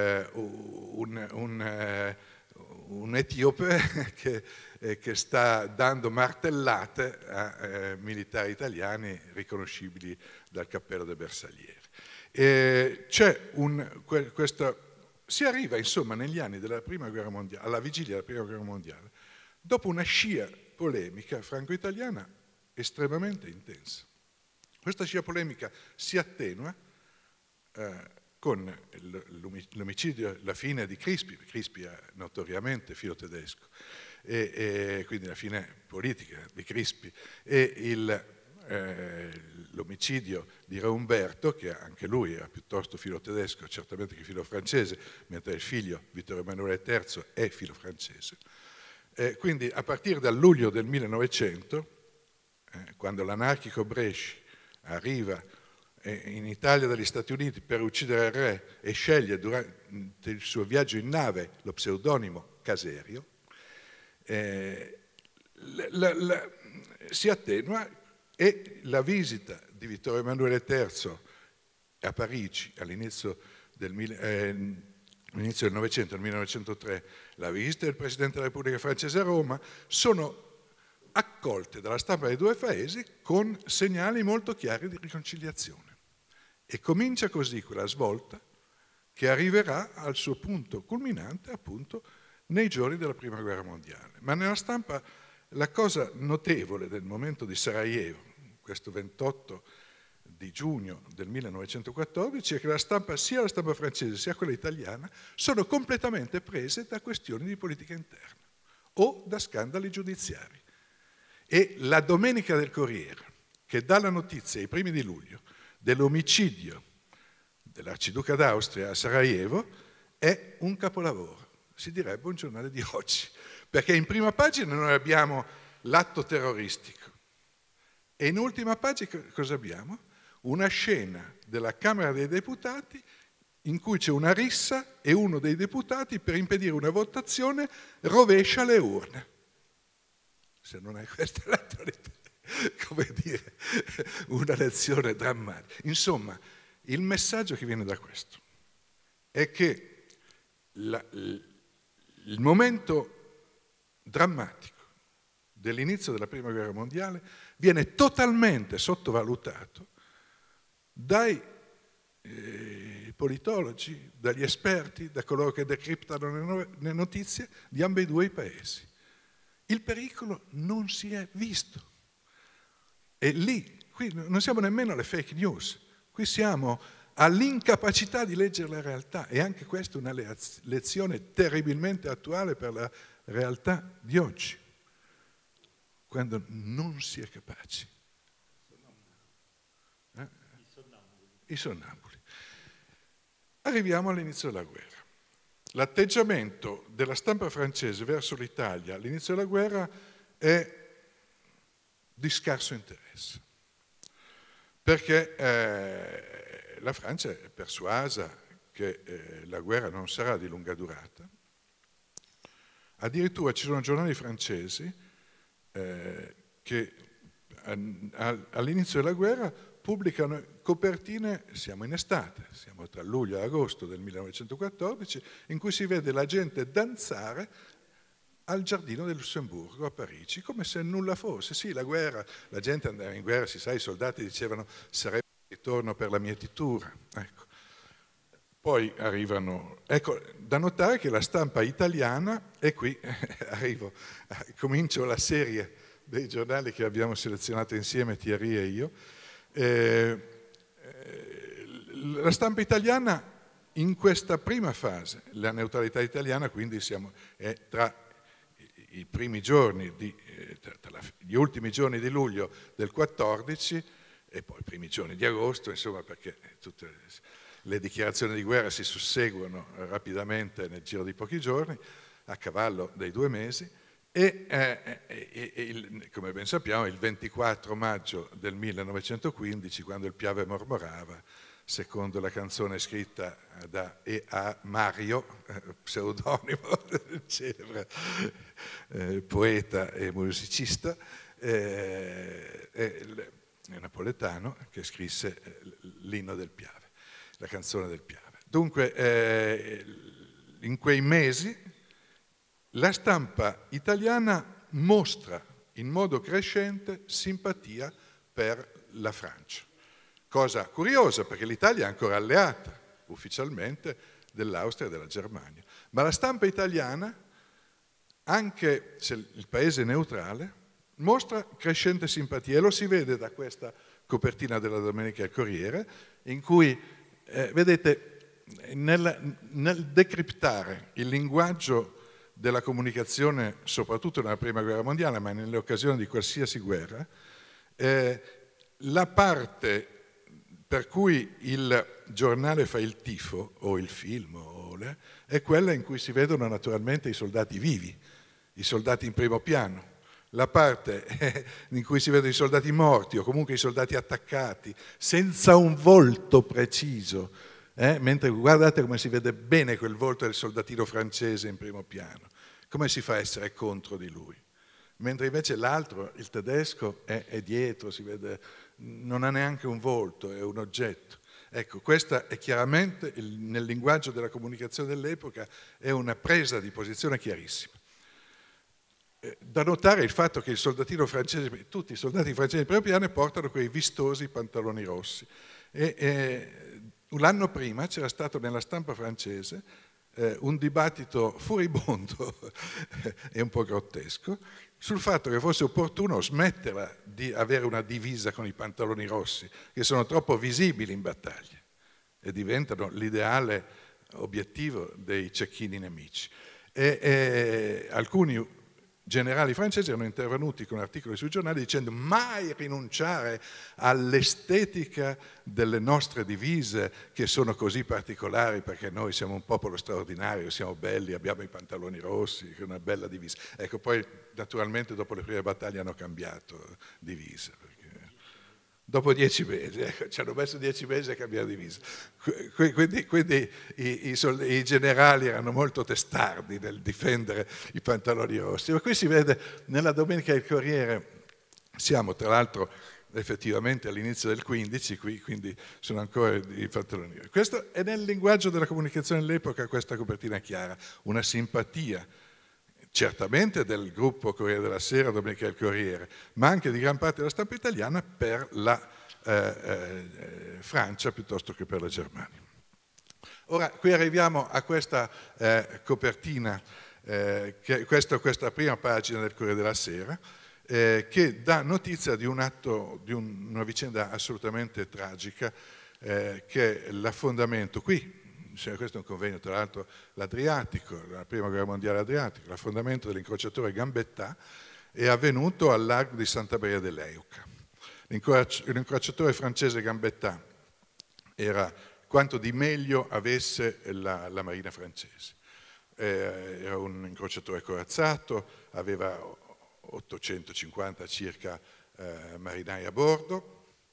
un etiope che sta dando martellate a militari italiani riconoscibili dal cappello del bersagliere. Si arriva insomma negli anni della Prima Guerra Mondiale, alla vigilia della Prima Guerra Mondiale, dopo una scia polemica franco-italiana estremamente intensa. Questa scia polemica si attenua con l'omicidio, la fine di Crispi. Crispi è notoriamente filo tedesco, e quindi la fine politica di Crispi, e l'omicidio di Re Umberto, che anche lui era piuttosto filo tedesco, certamente che filo francese, mentre il figlio Vittorio Emanuele III è filo francese. Quindi a partire dal luglio del 1900, quando l'anarchico Bresci arriva in Italia dagli Stati Uniti per uccidere il re e sceglie durante il suo viaggio in nave lo pseudonimo Caserio, si attenua e la visita di Vittorio Emanuele III a Parigi all'inizio del Novecento, nel 1903, la visita del Presidente della Repubblica francese a Roma, sono accolte dalla stampa dei due paesi con segnali molto chiari di riconciliazione. E comincia così quella svolta che arriverà al suo punto culminante appunto nei giorni della Prima Guerra Mondiale. Ma nella stampa la cosa notevole del momento di Sarajevo, questo 28 di giugno del 1914, è che la stampa, sia la stampa francese sia quella italiana, sono completamente prese da questioni di politica interna o da scandali giudiziari. E la Domenica del Corriere, che dà la notizia ai primi di luglio dell'omicidio dell'arciduca d'Austria a Sarajevo, è un capolavoro, si direbbe un giornale di oggi, perché in prima pagina noi abbiamo l'atto terroristico e in ultima pagina cosa abbiamo? Una scena della Camera dei Deputati in cui c'è una rissa e uno dei deputati, per impedire una votazione, rovescia le urne. Se non è questa l'autorità, come dire, una lezione drammatica. Insomma, il messaggio che viene da questo è che il momento drammatico dell'inizio della Prima Guerra Mondiale viene totalmente sottovalutato dai politologi, dagli esperti, da coloro che decriptano le notizie di ambedue i paesi. Il pericolo non si è visto. E lì, qui non siamo nemmeno alle fake news, qui siamo all'incapacità di leggere la realtà, e anche questa è una lezione terribilmente attuale per la realtà di oggi, quando non si è capaci. I sonnambuli. Arriviamo all'inizio della guerra. L'atteggiamento della stampa francese verso l'Italia all'inizio della guerra è di scarso interesse, perché la Francia è persuasa che la guerra non sarà di lunga durata. Addirittura ci sono giornali francesi che all'inizio della guerra pubblicano copertine, siamo in estate, siamo tra luglio e agosto del 1914, in cui si vede la gente danzare al Giardino del Lussemburgo a Parigi, come se nulla fosse. Sì, la guerra, la gente andava in guerra, si sa, i soldati dicevano sarebbe il ritorno per la mietitura. Ecco. Poi arrivano, ecco, da notare che la stampa italiana, e qui arrivo, comincio la serie dei giornali che abbiamo selezionato insieme, Thierry e io. La stampa italiana in questa prima fase, la neutralità italiana, quindi è tra i primi giorni, gli ultimi giorni di luglio del 14 e poi i primi giorni di agosto, insomma, perché tutte le dichiarazioni di guerra si susseguono rapidamente nel giro di pochi giorni, a cavallo dei 2 mesi, e come ben sappiamo il 24 maggio del 1915, quando il Piave mormorava, secondo la canzone scritta da E.A. Mario, pseudonimo celebre poeta e musicista, è napoletano, che scrisse l'inno del Piave, la canzone del Piave. Dunque, in quei mesi la stampa italiana mostra in modo crescente simpatia per la Francia. Cosa curiosa, perché l'Italia è ancora alleata ufficialmente dell'Austria e della Germania. Ma la stampa italiana, anche se il paese è neutrale, mostra crescente simpatia, e lo si vede da questa copertina della Domenica del Corriere, in cui, vedete, nel decriptare il linguaggio della comunicazione, soprattutto nella Prima Guerra Mondiale, ma nelle occasioni di qualsiasi guerra, La parte per cui il giornale fa il tifo, o il film, è quella in cui si vedono naturalmente i soldati vivi, i soldati in primo piano. La parte in cui si vedono i soldati morti o comunque i soldati attaccati, senza un volto preciso, mentre guardate come si vede bene quel volto del soldatino francese in primo piano, come si fa a essere contro di lui? Mentre invece l'altro, il tedesco, è dietro, si vede, non ha neanche un volto, è un oggetto. Ecco, questa è chiaramente, nel linguaggio della comunicazione dell'epoca, è una presa di posizione chiarissima. Da notare il fatto che il soldatino francese, tutti i soldati francesi di primo piano portano quei vistosi pantaloni rossi. L'anno prima c'era stato nella stampa francese un dibattito furibondo e un po' grottesco sul fatto che fosse opportuno smetterla di avere una divisa con i pantaloni rossi, che sono troppo visibili in battaglia e diventano l'ideale obiettivo dei cecchini nemici. Alcuni generali francesi erano intervenuti con articoli sui giornali dicendo mai rinunciare all'estetica delle nostre divise che sono così particolari perché noi siamo un popolo straordinario, siamo belli, abbiamo i pantaloni rossi, che è una bella divisa. Ecco, poi naturalmente dopo le prime battaglie hanno cambiato divisa. Dopo 10 mesi, ci hanno messo 10 mesi a cambiare divisa. Quindi i generali erano molto testardi nel difendere i pantaloni rossi. Ma qui si vede nella Domenica del Corriere, siamo tra l'altro effettivamente all'inizio del 15, quindi sono ancora i pantaloni rossi. Questo è nel linguaggio della comunicazione dell'epoca, questa copertina chiara, una simpatia certamente del gruppo Corriere della Sera, Domenica del Corriere, ma anche di gran parte della stampa italiana per la Francia piuttosto che per la Germania. Ora, qui arriviamo a questa copertina, questa prima pagina del Corriere della Sera, che dà notizia di un atto, di una vicenda assolutamente tragica, che è l'affondamento qui. Questo è un convegno, tra l'altro, l'Adriatico, la prima guerra mondiale Adriatica, l'affondamento dell'incrociatore Gambetta è avvenuto al largo di Santa Maria dell'Euca. L'incrociatore francese Gambetta era quanto di meglio avesse la marina francese. Era un incrociatore corazzato, aveva 850 circa marinai a bordo,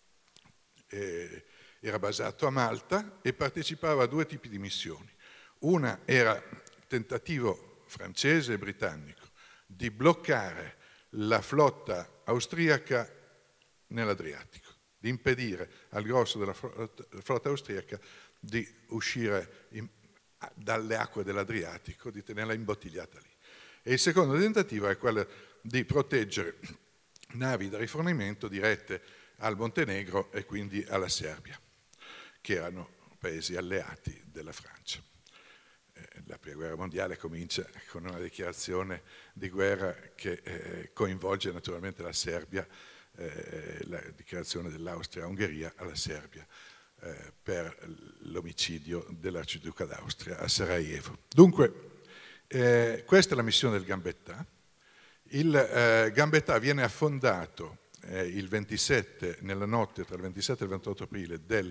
era basato a Malta e partecipava a due tipi di missioni. Una era tentativo francese e britannico di bloccare la flotta austriaca nell'Adriatico, di impedire al grosso della flotta austriaca di uscire dalle acque dell'Adriatico, di tenerla imbottigliata lì. E il secondo tentativo è quello di proteggere navi da rifornimento dirette al Montenegro e quindi alla Serbia, che erano paesi alleati della Francia. La prima guerra mondiale comincia con una dichiarazione di guerra che coinvolge naturalmente la Serbia, la dichiarazione dell'Austria-Ungheria alla Serbia per l'omicidio dell'arciduca d'Austria a Sarajevo. Dunque, questa è la missione del Gambetta. Il Gambetta viene affondato il 27, nella notte tra il 27 e il 28 aprile del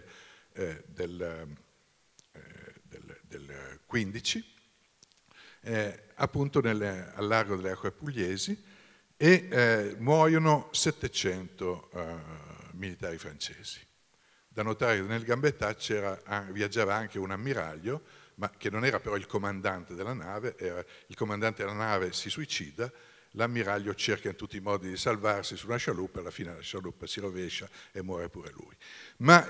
15, appunto al largo delle acque pugliesi, e muoiono 700 militari francesi. Da notare che nel Gambetta viaggiava anche un ammiraglio, ma che non era però il comandante della nave, il comandante della nave si suicida, l'ammiraglio cerca in tutti i modi di salvarsi su una scialuppa, alla fine la scialuppa si rovescia e muore pure lui. Ma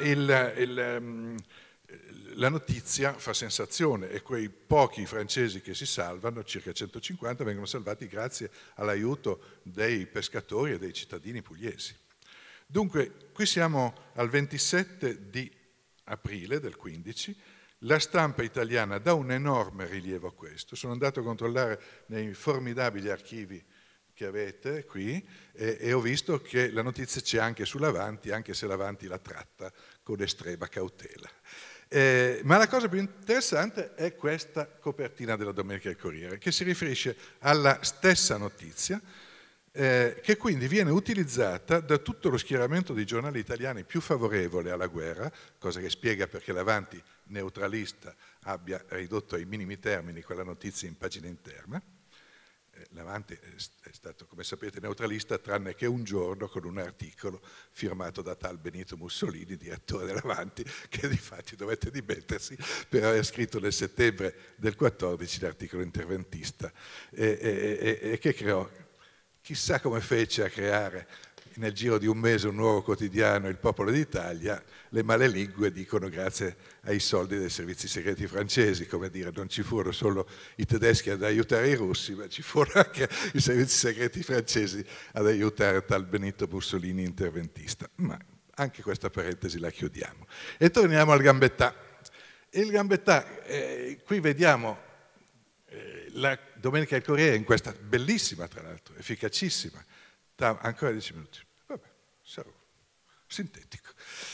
la notizia fa sensazione e quei pochi francesi che si salvano, circa 150, vengono salvati grazie all'aiuto dei pescatori e dei cittadini pugliesi. Dunque, qui siamo al 27 di aprile del 15, la stampa italiana dà un enorme rilievo a questo. Sono andato a controllare nei formidabili archivi che avete qui e ho visto che la notizia c'è anche sull'Avanti, anche se l'Avanti la tratta con estrema cautela. Ma la cosa più interessante è questa copertina della Domenica del Corriere, che si riferisce alla stessa notizia che quindi viene utilizzata da tutto lo schieramento dei giornali italiani più favorevole alla guerra, cosa che spiega perché l'Avanti neutralista abbia ridotto ai minimi termini quella notizia in pagina interna. L'Avanti è stato, come sapete, neutralista tranne che un giorno con un articolo firmato da tal Benito Mussolini, direttore dell'Avanti, che difatti dovette dimettersi per aver scritto nel settembre del 14 l'articolo interventista e che creò, chissà come fece a creare nel giro di un mese un nuovo quotidiano, Il Popolo d'Italia. Le malelingue dicono grazie ai soldi dei servizi segreti francesi, come dire, non ci furono solo i tedeschi ad aiutare i russi, ma ci furono anche i servizi segreti francesi ad aiutare tal Benito Mussolini interventista. Ma anche questa parentesi la chiudiamo. E torniamo al Gambetta. Il Gambetta, qui vediamo la Domenica del Corriere in questa bellissima, tra l'altro, efficacissima, ancora 10 minuti, vabbè, sarò sintetico,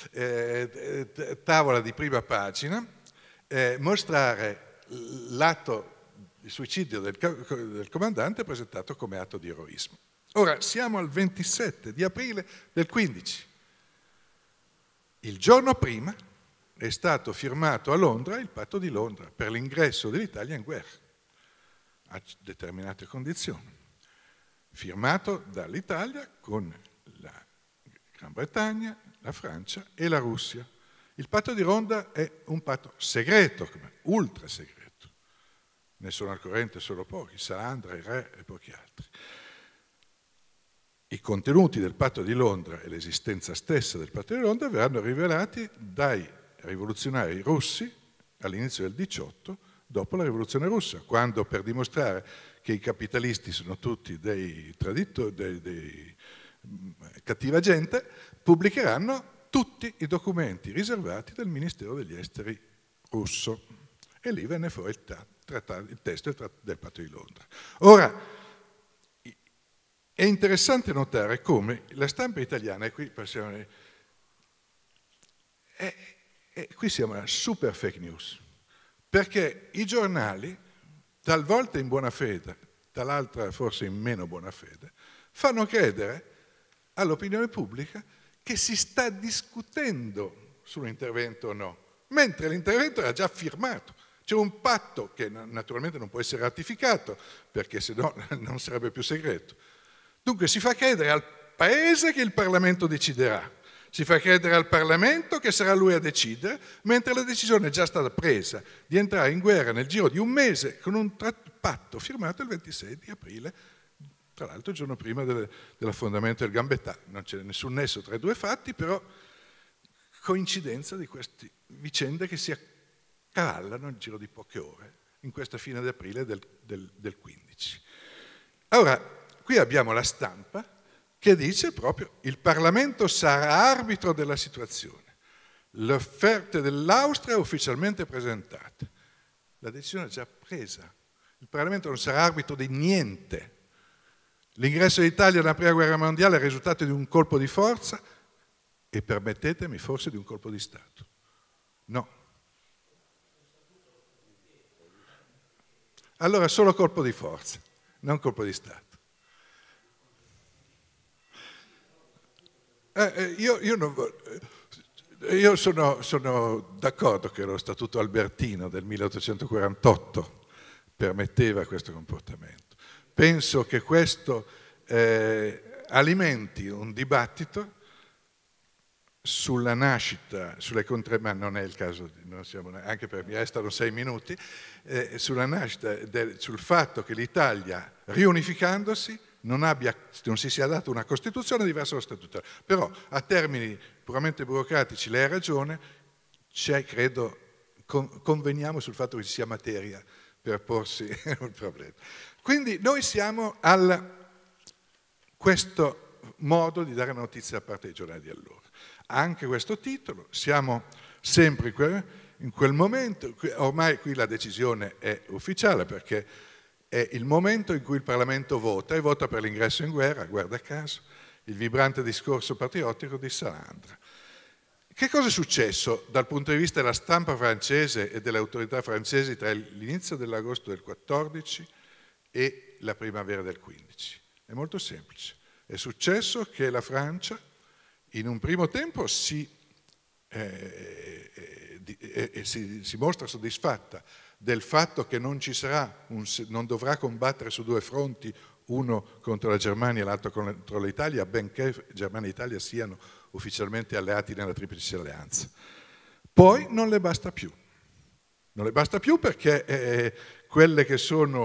tavola di prima pagina, mostrare l'atto di suicidio del comandante presentato come atto di eroismo. Ora, siamo al 27 di aprile del 15. Il giorno prima è stato firmato a Londra il patto di Londra per l'ingresso dell'Italia in guerra, a determinate condizioni, firmato dall'Italia con la Gran Bretagna, la Francia e la Russia. Il patto di Londra è un patto segreto, ultra segreto. Ne sono al corrente solo pochi, Salandra, il re e pochi altri. I contenuti del patto di Londra e l'esistenza stessa del patto di Londra verranno rivelati dai rivoluzionari russi all'inizio del 18, dopo la rivoluzione russa, quando per dimostrare che i capitalisti sono tutti dei cattiva gente, pubblicheranno tutti i documenti riservati dal Ministero degli Esteri russo. E lì venne fuori il testo del patto di Londra. Ora, è interessante notare come la stampa italiana, e qui passiamo, qui siamo alla super fake news, perché i giornali, talvolta in buona fede, tal'altra forse in meno buona fede, fanno credere all'opinione pubblica che si sta discutendo sull'intervento o no, mentre l'intervento era già firmato. C'è un patto che naturalmente non può essere ratificato, perché sennò non sarebbe più segreto. Dunque si fa credere al Paese che il Parlamento deciderà, si fa credere al Parlamento che sarà lui a decidere, mentre la decisione è già stata presa di entrare in guerra nel giro di un mese con un patto firmato il 26 di aprile, tra l'altro il giorno prima dell'affondamento del Gambetta. Non c'è nessun nesso tra i due fatti, però coincidenza di queste vicende che si accavallano nel giro di poche ore, in questa fine di aprile del 15. Ora, qui abbiamo la stampa che dice proprio il Parlamento sarà arbitro della situazione. Le offerte dell'Austria ufficialmente presentate. La decisione è già presa. Il Parlamento non sarà arbitro di niente. L'ingresso dell'Italia nella Prima Guerra Mondiale è il risultato di un colpo di forza e, permettetemi, forse di un colpo di Stato. No. Allora solo colpo di forza, non colpo di Stato. Io sono d'accordo che lo Statuto Albertino del 1848 permetteva questo comportamento. Penso che questo alimenti un dibattito sulla nascita, ma non è il caso, anche per mi restano 6 minuti, sulla nascita, sul fatto che l'Italia, riunificandosi, non si sia data una Costituzione diversa dallo statutario. Però a termini puramente burocratici lei ha ragione, credo, conveniamo sul fatto che ci sia materia per porsi un problema. Quindi noi siamo questo modo di dare notizia da parte dei giornali di allora. Anche questo titolo, siamo sempre in quel momento, ormai qui la decisione è ufficiale perché è il momento in cui il Parlamento vota, e vota per l'ingresso in guerra, guarda caso, il vibrante discorso patriottico di Salandra. Che cosa è successo dal punto di vista della stampa francese e delle autorità francesi tra l'inizio dell'agosto del 14 e la primavera del 15? È molto semplice. È successo che la Francia in un primo tempo si mostra soddisfatta del fatto che non dovrà combattere su due fronti, uno contro la Germania e l'altro contro l'Italia, benché Germania e Italia siano ufficialmente alleati nella Triplice Alleanza. Poi non le basta più. Non le basta più perché quelle che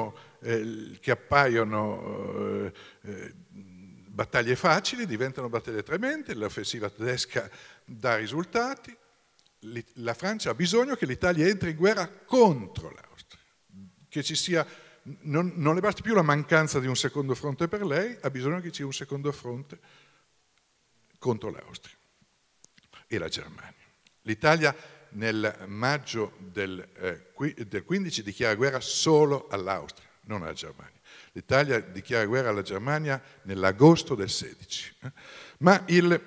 appaiono battaglie facili diventano battaglie tremende, l'offensiva tedesca dà risultati, la Francia ha bisogno che l'Italia entri in guerra contro l'Austria, che ci sia, non le basta più la mancanza di un secondo fronte per lei, ha bisogno che ci sia un secondo fronte contro l'Austria e la Germania. L'Italia nel maggio del 15 dichiara guerra solo all'Austria, non alla Germania. L'Italia dichiara guerra alla Germania nell'agosto del 16. Ma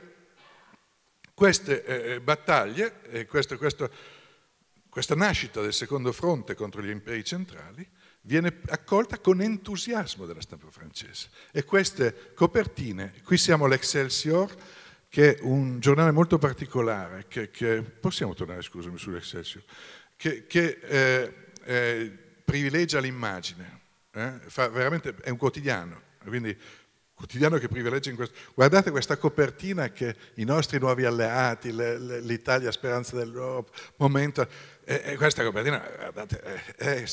queste battaglie, questa nascita del secondo fronte contro gli imperi centrali viene accolta con entusiasmo dalla stampa francese. E queste copertine, qui siamo all'Excelsior, che è un giornale molto particolare, che possiamo tornare, scusami, sull'Excelsior, che privilegia l'immagine. Veramente è un quotidiano, quindi quotidiano che privilegia in questo. Guardate questa copertina che i nostri nuovi alleati, l'Italia speranza dell'Europa, momento, questa copertina, guardate,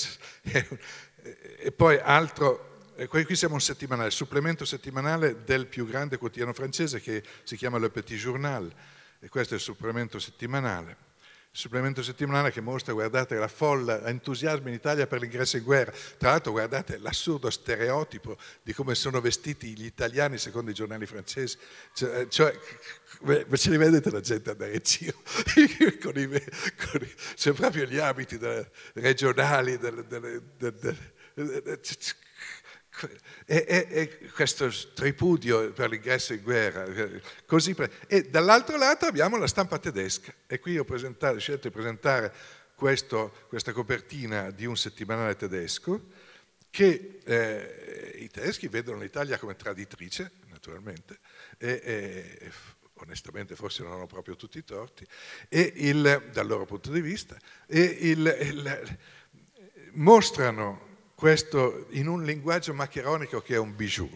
e poi altro, qui siamo un settimanale, il supplemento settimanale del più grande quotidiano francese che si chiama Le Petit Journal, e questo è il supplemento settimanale. Il supplemento settimanale che mostra, guardate, la folla, entusiasmo in Italia per l'ingresso in guerra. Tra l'altro, guardate l'assurdo stereotipo di come sono vestiti gli italiani secondo i giornali francesi. Cioè ce li vedete la gente andare in giro? Sono proprio gli abiti regionali e questo tripudio per l'ingresso in guerra, così. E dall'altro lato abbiamo la stampa tedesca, e qui ho scelto di presentare questa copertina di un settimanale tedesco che i tedeschi vedono l'Italia come traditrice, naturalmente, e onestamente forse non hanno proprio tutti i torti, dal loro punto di vista, mostrano questo in un linguaggio maccheronico che è un bijou.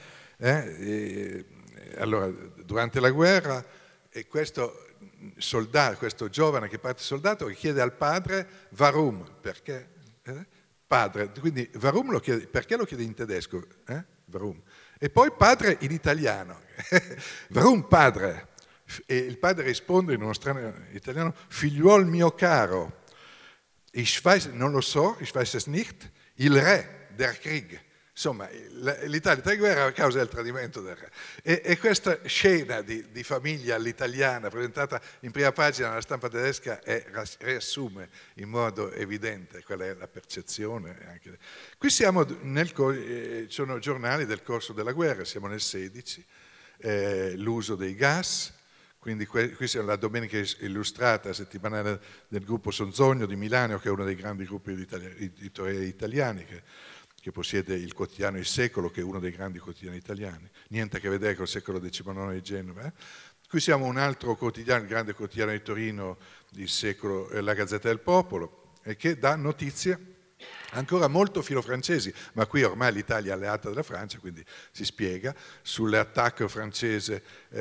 Allora, durante la guerra, questo giovane che parte soldato chiede al padre Warum, perché? Padre, quindi Warum lo chiede, perché lo chiede in tedesco? Warum. E poi padre in italiano. Warum padre? E il padre risponde in uno strano italiano, figliuol mio caro, ich weiß, non lo so, ich weiß es nicht, il re der Krieg. Insomma, l'Italia tra guerra a causa del tradimento del re. E questa scena di famiglia all'italiana presentata in prima pagina nella stampa tedesca riassume in modo evidente qual è la percezione. Anche. Qui siamo sono giornali del corso della guerra, siamo nel 16, l'uso dei gas. Quindi qui siamo la Domenica Illustrata, settimanale del gruppo Sonzogno di Milano, che è uno dei grandi gruppi editoriali italiani, che possiede il quotidiano Il Secolo, che è uno dei grandi quotidiani italiani. Niente a che vedere col Secolo XIX di Genova. Qui siamo un altro quotidiano, il grande quotidiano di Torino, Il Secolo, la Gazzetta del Popolo, che dà notizie ancora molto filofrancesi, ma qui ormai l'Italia è alleata della Francia, quindi si spiega, sull'attacco francese,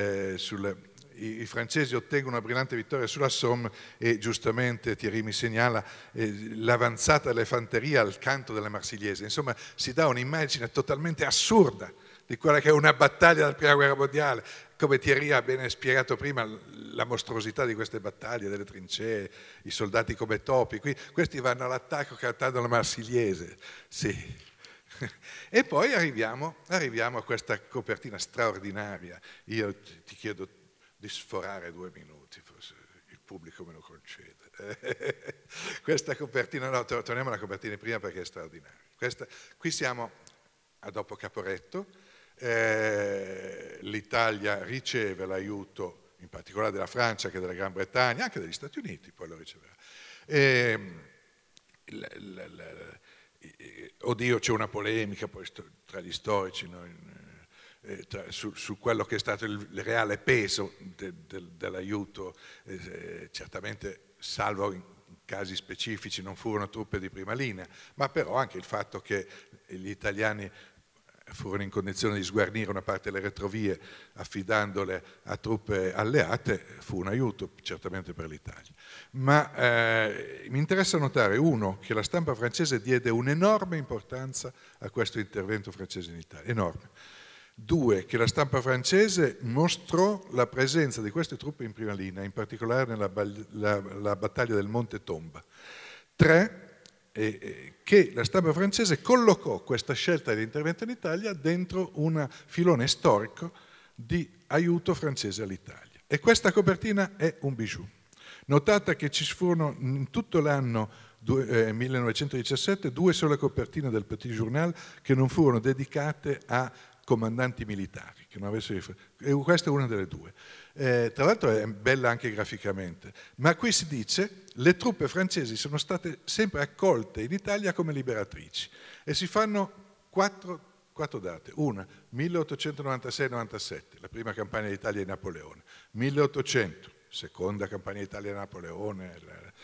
i francesi ottengono una brillante vittoria sulla Somme e giustamente Thierry mi segnala l'avanzata delle fanterie al canto delle Marsigliese. Insomma, si dà un'immagine totalmente assurda di quella che è una battaglia della Prima Guerra Mondiale. Come Thierry ha bene spiegato prima, la mostruosità di queste battaglie, delle trincee, i soldati come topi. Questi vanno all'attacco cantando la Marsigliese. Sì. E poi arriviamo a questa copertina straordinaria. Io ti chiedo di sforare 2 minuti, forse il pubblico me lo concede. Questa copertina, no, torniamo alla copertina prima perché è straordinaria. Qui siamo a dopo Caporetto, l'Italia riceve l'aiuto in particolare della Francia che della Gran Bretagna, anche degli Stati Uniti, poi lo riceverà. Oddio, c'è una polemica poi tra gli storici, no? su quello che è stato il reale peso dell'aiuto, certamente salvo in casi specifici non furono truppe di prima linea, ma però anche il fatto che gli italiani furono in condizione di sguarnire una parte delle retrovie affidandole a truppe alleate, fu un aiuto certamente per l'Italia. Ma mi interessa notare, uno, che la stampa francese diede un'enorme importanza a questo intervento francese in Italia, enorme. Due, che la stampa francese mostrò la presenza di queste truppe in prima linea, in particolare nella battaglia del Monte Tomba. Tre, che la stampa francese collocò questa scelta di intervento in Italia dentro un filone storico di aiuto francese all'Italia. E questa copertina è un bijou. Notate che ci furono in tutto l'anno 1917 2 sole copertine del Petit Journal che non furono dedicate a comandanti militari, che non avessero, e questa è una delle due. Tra l'altro è bella anche graficamente, ma qui si dice le truppe francesi sono state sempre accolte in Italia come liberatrici e si fanno quattro date. Una, 1896-97, la prima campagna d'Italia di Napoleone, 1800, seconda campagna d'Italia di Napoleone,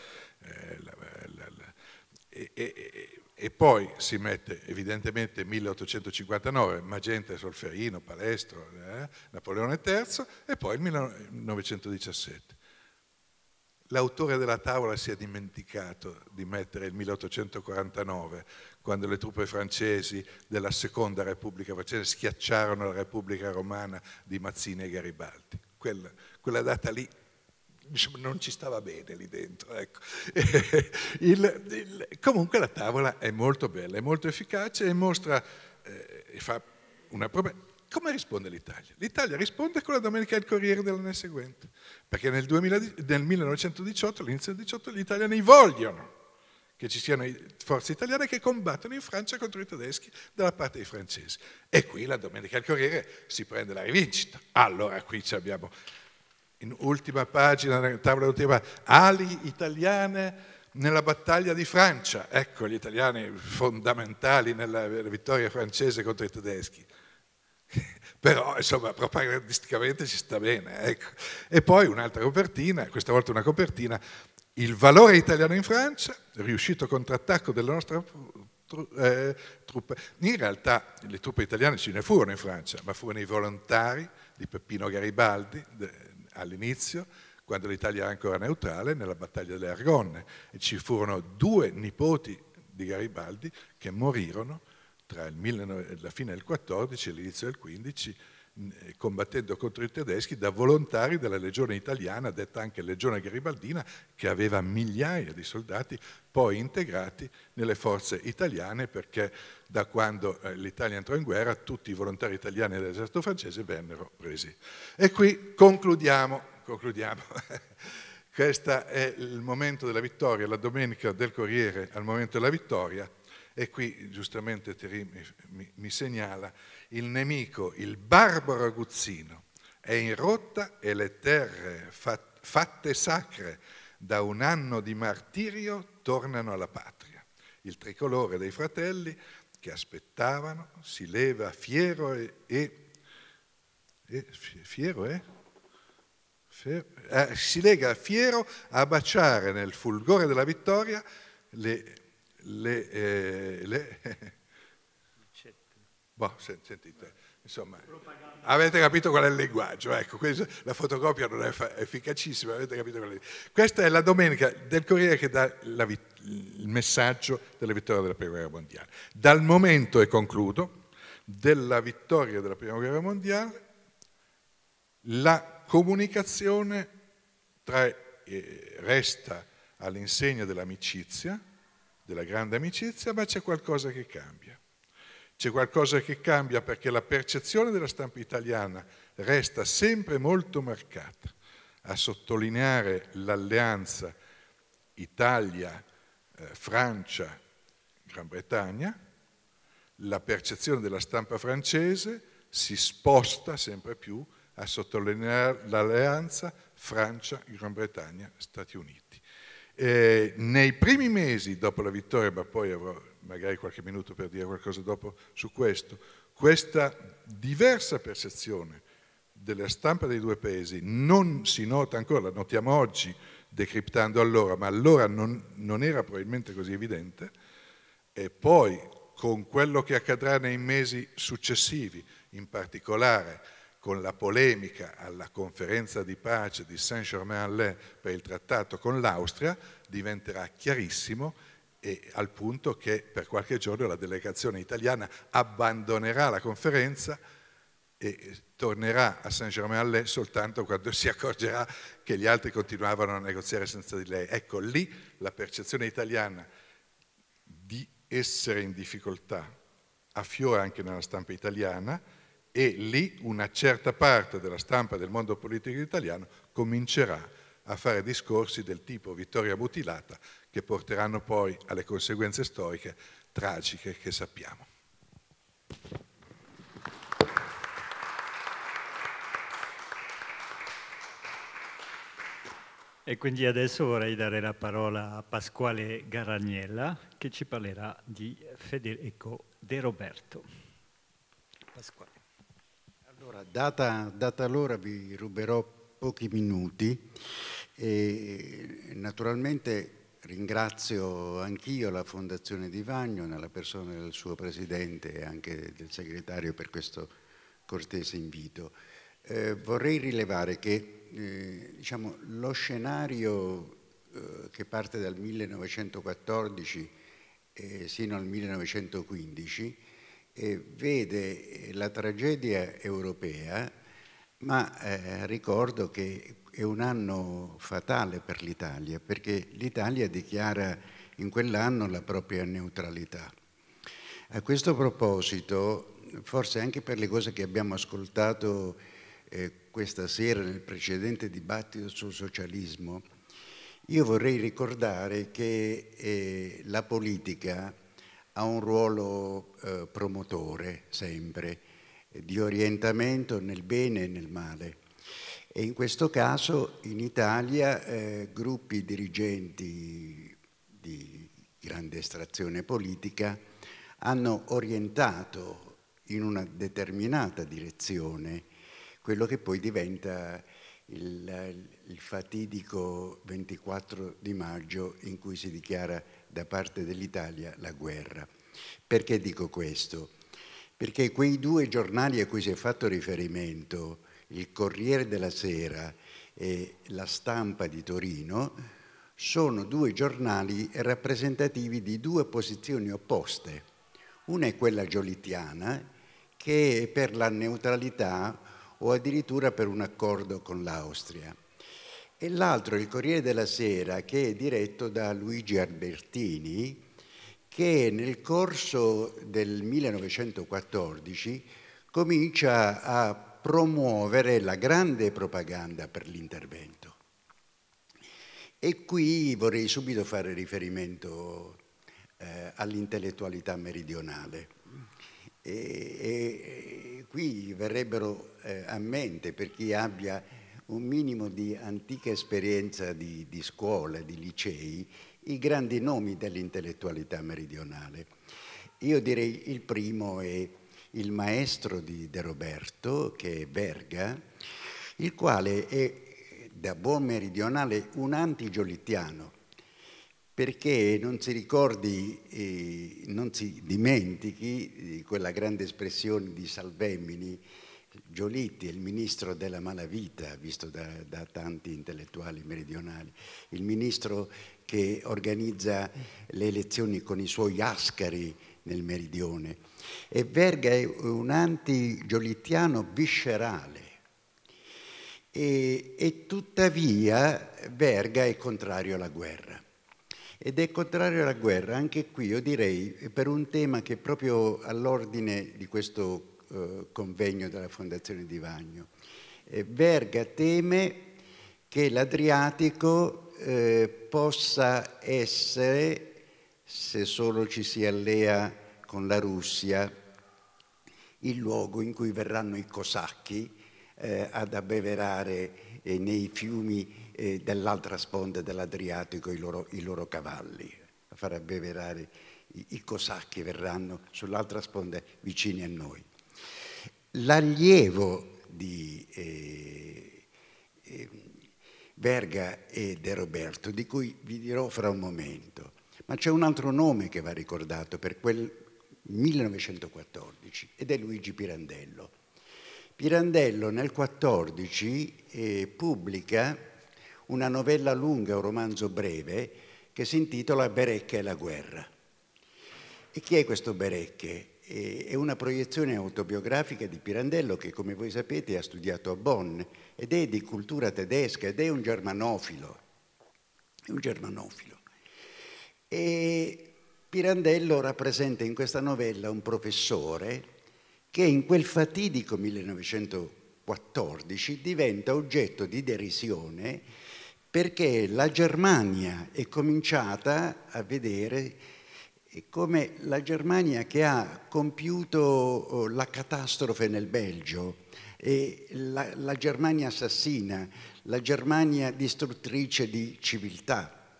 e poi si mette evidentemente 1859, Magenta e Solferino, Palestro, Napoleone III, e poi il 1917. L'autore della tavola si è dimenticato di mettere il 1849, quando le truppe francesi della Seconda Repubblica francese schiacciarono la Repubblica Romana di Mazzini e Garibaldi. Quella data lì non ci stava bene lì dentro, ecco. Comunque la tavola è molto bella, è molto efficace e mostra, fa una promessa. Come risponde l'Italia? L'Italia risponde con la Domenica del Corriere dell'anno seguente, perché nel 1918, all'inizio del 18, gli italiani vogliono che ci siano forze italiane che combattono in Francia contro i tedeschi dalla parte dei francesi. E qui la Domenica del Corriere si prende la rivincita. Allora qui abbiamo in ultima pagina, nella tavola ultima, ali italiane nella battaglia di Francia. Ecco gli italiani fondamentali nella vittoria francese contro i tedeschi. Però insomma propagandisticamente ci sta bene, ecco. E poi un'altra copertina, questa volta una copertina, il valore italiano in Francia, riuscito contrattacco della nostra truppe. In realtà le truppe italiane ce ne furono in Francia, ma furono i volontari di Peppino Garibaldi all'inizio, quando l'Italia era ancora neutrale, nella battaglia delle Argonne, e ci furono 2 nipoti di Garibaldi che morirono tra la fine del 14 e l'inizio del 15, combattendo contro i tedeschi da volontari della legione italiana, detta anche legione garibaldina, che aveva migliaia di soldati poi integrati nelle forze italiane, perché da quando l'Italia entrò in guerra tutti i volontari italiani dell'esercito francese vennero presi. E qui concludiamo. Questo è il momento della vittoria, la Domenica del Corriere al momento della vittoria. E qui giustamente Thierry mi segnala il nemico, il barbaro aguzzino, è in rotta e le terre fatte sacre da un anno di martirio tornano alla patria. Il tricolore dei fratelli che aspettavano si leva fiero si lega fiero a baciare nel fulgore della vittoria sentite, insomma, avete capito qual è il linguaggio, ecco, la fotocopia non è efficacissima, avete capito qual è. Questa è la Domenica del Corriere che dà il messaggio della vittoria della Prima Guerra Mondiale. Dal momento, e concludo, della vittoria della Prima Guerra Mondiale, la comunicazione resta all'insegna dell'amicizia, della grande amicizia, ma c'è qualcosa che cambia. C'è qualcosa che cambia perché la percezione della stampa italiana resta sempre molto marcata a sottolineare l'alleanza Italia, Francia, Gran Bretagna. La percezione della stampa francese si sposta sempre più a sottolineare l'alleanza Francia, Gran Bretagna, Stati Uniti. Nei primi mesi dopo la vittoria, ma poi magari qualche minuto per dire qualcosa dopo su questo, questa diversa percezione della stampa dei due paesi non si nota ancora, la notiamo oggi decriptando allora, ma allora non era probabilmente così evidente, e poi con quello che accadrà nei mesi successivi, in particolare con la polemica alla conferenza di pace di Saint-Germain-en-Laye per il trattato con l'Austria, diventerà chiarissimo, e al punto che per qualche giorno la delegazione italiana abbandonerà la conferenza e tornerà a Saint-Germain-en-Laye soltanto quando si accorgerà che gli altri continuavano a negoziare senza di lei. Ecco, lì la percezione italiana di essere in difficoltà affiora anche nella stampa italiana, e lì una certa parte della stampa del mondo politico italiano comincerà a fare discorsi del tipo vittoria mutilata, che porteranno poi alle conseguenze storiche tragiche che sappiamo. E quindi adesso vorrei dare la parola a Pasquale Garagnella, che ci parlerà di Federico De Roberto. Pasquale. Allora, data l'ora, vi ruberò pochi minuti e naturalmente ringrazio anch'io la Fondazione Di Vagno, nella persona del suo presidente e anche del segretario, per questo cortese invito. Vorrei rilevare che diciamo, lo scenario che parte dal 1914 sino al 1915 vede la tragedia europea, ma ricordo che è un anno fatale per l'Italia, perché l'Italia dichiara in quell'anno la propria neutralità. A questo proposito, forse anche per le cose che abbiamo ascoltato questa sera nel precedente dibattito sul socialismo, io vorrei ricordare che la politica ha un ruolo promotore sempre, di orientamento nel bene e nel male. E in questo caso in Italia gruppi dirigenti di grande estrazione politica hanno orientato in una determinata direzione quello che poi diventa il fatidico 24 di maggio in cui si dichiara da parte dell'Italia la guerra. Perché dico questo? Perché quei due giornali a cui si è fatto riferimento, il Corriere della Sera e La Stampa di Torino, sono due giornali rappresentativi di due posizioni opposte. Una è quella giolittiana, che è per la neutralità o addirittura per un accordo con l'Austria. E l'altro è il Corriere della Sera, che è diretto da Luigi Albertini, che nel corso del 1914 comincia a promuovere la grande propaganda per l'intervento. E qui vorrei subito fare riferimento all'intellettualità meridionale. E qui verrebbero a mente, per chi abbia un minimo di antica esperienza di scuola, di licei, i grandi nomi dell'intellettualità meridionale. Io direi il primo è il maestro di De Roberto, che è Verga, il quale è da buon meridionale un antigiolittiano, perché non si ricordi, non si dimentichi quella grande espressione di Salvemini: Giolitti è il ministro della malavita, visto da tanti intellettuali meridionali, il ministro che organizza le elezioni con i suoi ascari nel meridione. E Verga è un antigiolittiano viscerale. E tuttavia Verga è contrario alla guerra. Ed è contrario alla guerra anche qui, io direi, per un tema che è proprio all'ordine di questo convegno della Fondazione Di Vagno. Verga teme che l'Adriatico possa essere, se solo ci si allea con la Russia, il luogo in cui verranno i cosacchi ad abbeverare nei fiumi dell'altra sponda dell'Adriatico i loro cavalli, a far abbeverare i cosacchi verranno sull'altra sponda vicini a noi. L'allievo di Verga e De Roberto, di cui vi dirò fra un momento, ma c'è un altro nome che va ricordato per quel 1914 ed è Luigi Pirandello. Pirandello nel 14 pubblica una novella lunga, un romanzo breve, che si intitola Berecche e la guerra. E chi è questo Berecche? È una proiezione autobiografica di Pirandello che, come voi sapete, ha studiato a Bonn ed è di cultura tedesca ed è un germanofilo. È un germanofilo. E Pirandello rappresenta in questa novella un professore che in quel fatidico 1914 diventa oggetto di derisione perché la Germania è cominciata a vedere come la Germania che ha compiuto la catastrofe nel Belgio, e la Germania assassina, la Germania distruttrice di civiltà.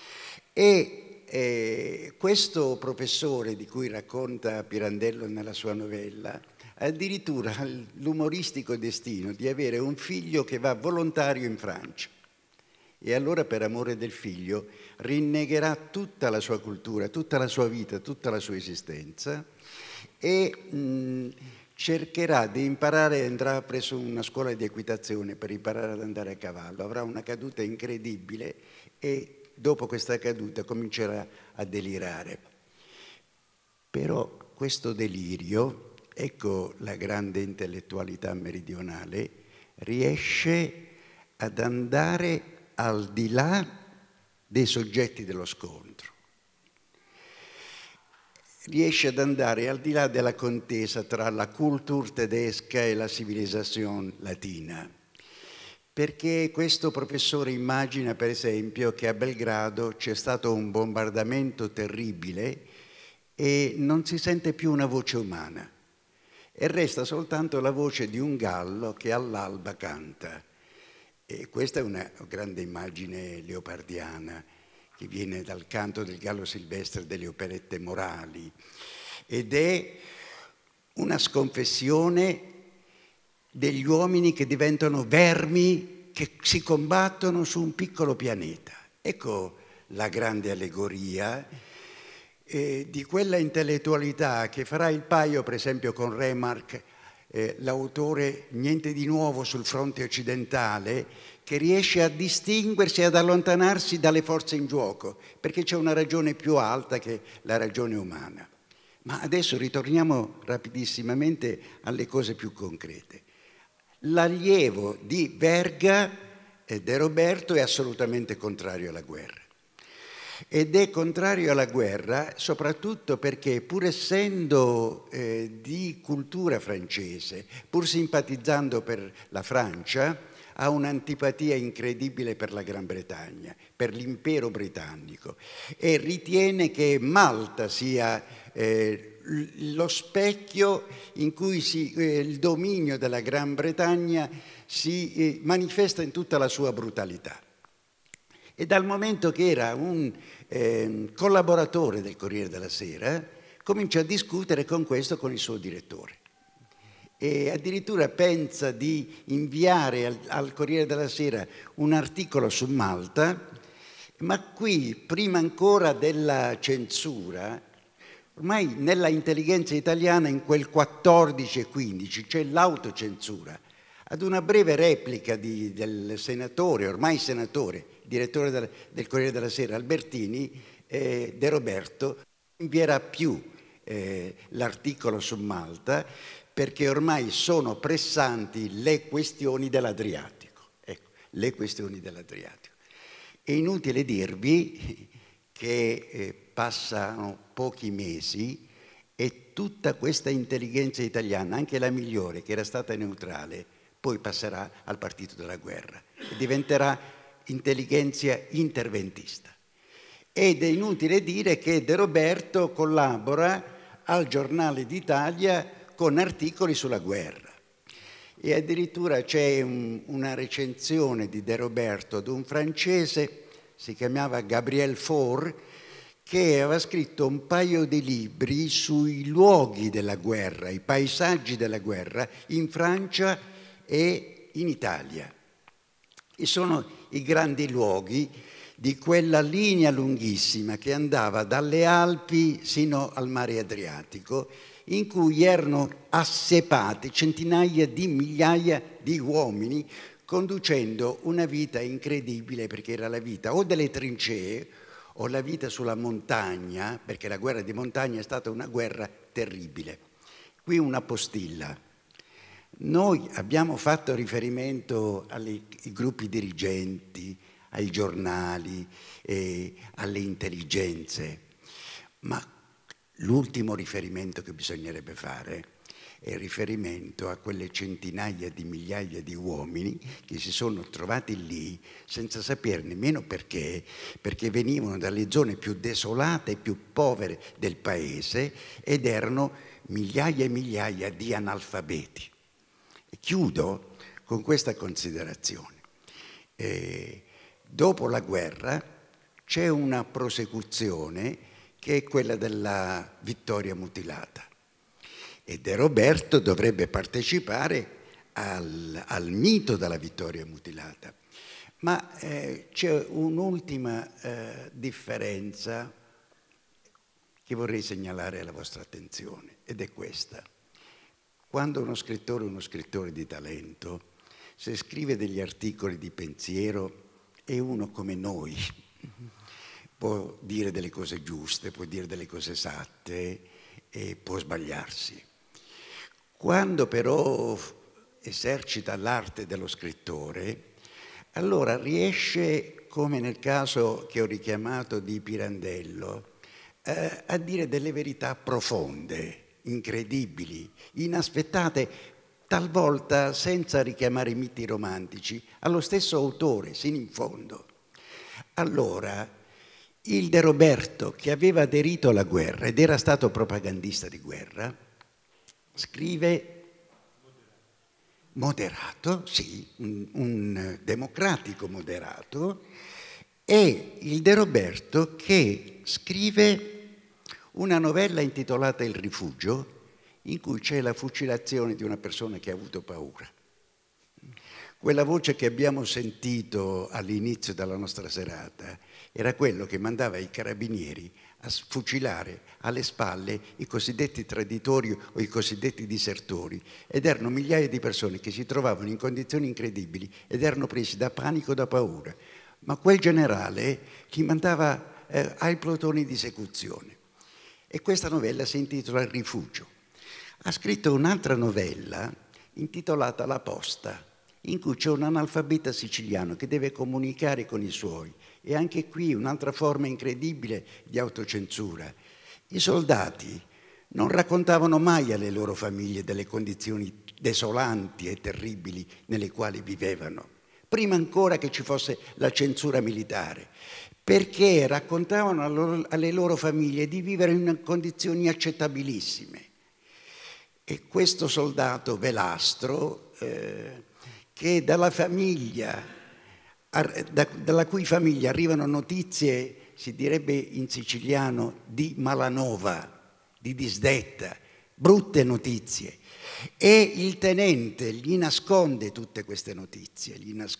E questo professore di cui racconta Pirandello nella sua novella ha addirittura l'umoristico destino di avere un figlio che va volontario in Francia. E allora, per amore del figlio, rinnegherà tutta la sua cultura, tutta la sua vita, tutta la sua esistenza e cercherà di imparare, andrà presso una scuola di equitazione per imparare ad andare a cavallo, avrà una caduta incredibile e dopo questa caduta comincerà a delirare. Però questo delirio, ecco la grande intellettualità meridionale, riesce ad andare al di là dei soggetti dello scontro. Riesce ad andare al di là della contesa tra la Kultur tedesca e la civilizzazione latina. Perché questo professore immagina, per esempio, che a Belgrado c'è stato un bombardamento terribile e non si sente più una voce umana e resta soltanto la voce di un gallo che all'alba canta. E questa è una grande immagine leopardiana che viene dal canto del gallo silvestre delle operette morali ed è una sconfessione degli uomini che diventano vermi che si combattono su un piccolo pianeta. Ecco la grande allegoria di quella intellettualità che farà il paio, per esempio, con Remarque, l'autore Niente di nuovo sul fronte occidentale, che riesce a distinguersi e ad allontanarsi dalle forze in gioco, perché c'è una ragione più alta che la ragione umana. Ma adesso ritorniamo rapidissimamente alle cose più concrete. L'allievo di Verga, De Roberto, è assolutamente contrario alla guerra. Ed è contrario alla guerra soprattutto perché, pur essendo di cultura francese, pur simpatizzando per la Francia, ha un'antipatia incredibile per la Gran Bretagna, per l'impero britannico, e ritiene che Malta sia lo specchio in cui il dominio della Gran Bretagna si manifesta in tutta la sua brutalità. E dal momento che era un collaboratore del Corriere della Sera, comincia a discutere con il suo direttore. E addirittura pensa di inviare al Corriere della Sera un articolo su Malta, ma qui, prima ancora della censura, ormai nella intelligenza italiana in quel 14 e 15 c'è l'autocensura. Ad una breve replica del senatore, ormai senatore, direttore del Corriere della Sera, Albertini, De Roberto invierà più l'articolo su Malta perché ormai sono pressanti le questioni dell'Adriatico. Ecco, le questioni dell'Adriatico. È inutile dirvi che passano pochi mesi e tutta questa intelligenza italiana, anche la migliore, che era stata neutrale, poi passerà al partito della guerra e diventerà intelligenza interventista. Ed è inutile dire che De Roberto collabora al Giornale d'Italia con articoli sulla guerra. E addirittura c'è una recensione di De Roberto ad un francese, si chiamava Gabriel Faure, che aveva scritto un paio di libri sui luoghi della guerra, i paesaggi della guerra in Francia e in Italia. E sono i grandi luoghi di quella linea lunghissima che andava dalle Alpi sino al mare Adriatico, in cui erano assepati centinaia di migliaia di uomini conducendo una vita incredibile, perché era la vita o delle trincee o la vita sulla montagna, perché la guerra di montagna è stata una guerra terribile. Qui una postilla. Noi abbiamo fatto riferimento ai gruppi dirigenti, ai giornali, alle intelligenze, ma l'ultimo riferimento che bisognerebbe fare è il riferimento a quelle centinaia di migliaia di uomini che si sono trovati lì senza sapere nemmeno perché venivano dalle zone più desolate e più povere del paese ed erano migliaia e migliaia di analfabeti. E chiudo con questa considerazione. Dopo la guerra c'è una prosecuzione che è quella della vittoria mutilata. E De Roberto dovrebbe partecipare al mito della vittoria mutilata. Ma c'è un'ultima differenza che vorrei segnalare alla vostra attenzione, ed è questa. Quando uno scrittore è uno scrittore di talento, se scrive degli articoli di pensiero, è uno come noi. Può dire delle cose giuste, può dire delle cose esatte e può sbagliarsi. Quando però esercita l'arte dello scrittore, allora riesce, come nel caso che ho richiamato di Pirandello, a dire delle verità profonde, incredibili, inaspettate, talvolta senza richiamare i miti romantici, allo stesso autore, sino in fondo. Allora, il De Roberto, che aveva aderito alla guerra ed era stato propagandista di guerra, scrive moderato, sì, un democratico moderato, e il De Roberto che scrive una novella intitolata Il rifugio, in cui c'è la fucilazione di una persona che ha avuto paura. Quella voce che abbiamo sentito all'inizio della nostra serata era quello che mandava i carabinieri a fucilare alle spalle i cosiddetti traditori o i cosiddetti disertori, ed erano migliaia di persone che si trovavano in condizioni incredibili ed erano presi da panico, da paura. Ma quel generale li mandava ai plotoni di esecuzione. E questa novella si intitola Il rifugio. Ha scritto un'altra novella intitolata La posta, in cui c'è un analfabeta siciliano che deve comunicare con i suoi. E anche qui un'altra forma incredibile di autocensura. I soldati non raccontavano mai alle loro famiglie delle condizioni desolanti e terribili nelle quali vivevano, prima ancora che ci fosse la censura militare, perché raccontavano alle loro famiglie di vivere in condizioni accettabilissime. E questo soldato Velastro, che dalla cui famiglia arrivano notizie, si direbbe in siciliano, di malanova, di disdetta, brutte notizie. E il tenente gli nasconde tutte queste notizie,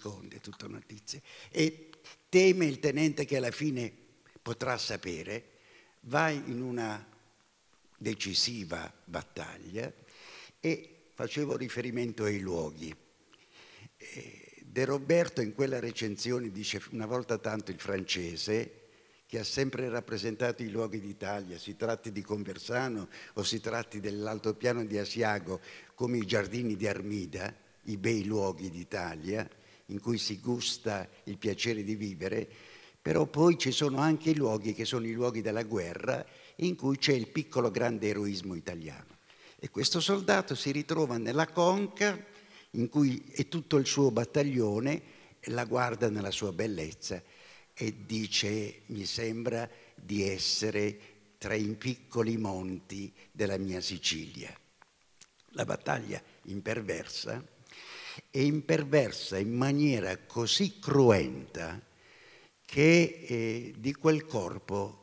e teme il tenente che alla fine potrà sapere, va in una decisiva battaglia e facevo riferimento ai luoghi. De Roberto in quella recensione dice una volta tanto il francese, che ha sempre rappresentato i luoghi d'Italia, si tratti di Conversano o si tratti dell'altopiano di Asiago, come i giardini di Armida, i bei luoghi d'Italia in cui si gusta il piacere di vivere, però poi ci sono anche i luoghi che sono i luoghi della guerra, in cui c'è il piccolo grande eroismo italiano. E questo soldato si ritrova nella conca in cui è tutto il suo battaglione, la guarda nella sua bellezza e dice: mi sembra di essere tra i piccoli monti della mia Sicilia. La battaglia imperversa, e imperversa in maniera così cruenta che di quel corpo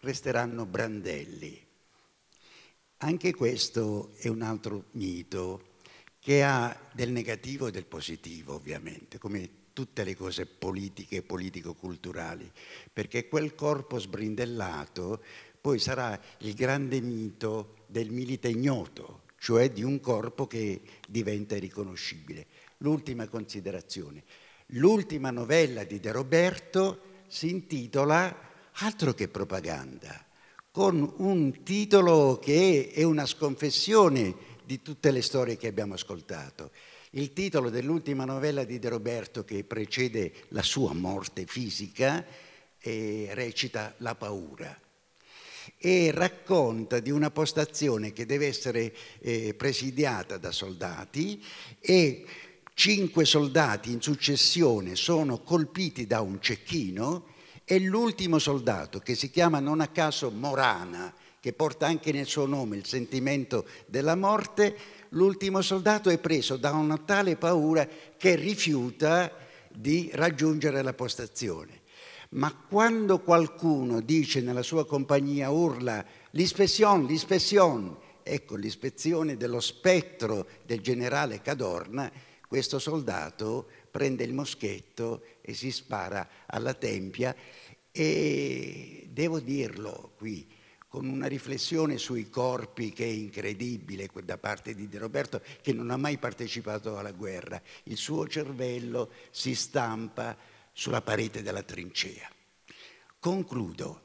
resteranno brandelli. Anche questo è un altro mito che ha del negativo e del positivo, ovviamente, come tutte le cose politiche e politico-culturali, perché quel corpo sbrindellato poi sarà il grande mito del milite ignoto, cioè di un corpo che diventa irriconoscibile. L'ultima considerazione. L'ultima novella di De Roberto si intitola Altro che propaganda, con un titolo che è una sconfessione di tutte le storie che abbiamo ascoltato. Il titolo dell'ultima novella di De Roberto, che precede la sua morte fisica, recita La paura, e racconta di una postazione che deve essere presidiata da soldati, e 5 soldati in successione sono colpiti da un cecchino, e l'ultimo soldato, che si chiama non a caso Morana, che porta anche nel suo nome il sentimento della morte, l'ultimo soldato è preso da una tale paura che rifiuta di raggiungere la postazione. Ma quando qualcuno dice nella sua compagnia, urla l'ispezione, l'ispezione, ecco l'ispezione dello spettro del generale Cadorna, questo soldato prende il moschetto e si spara alla tempia. E devo dirlo qui, con una riflessione sui corpi che è incredibile da parte di De Roberto, che non ha mai partecipato alla guerra. Il suo cervello si stampa sulla parete della trincea. Concludo.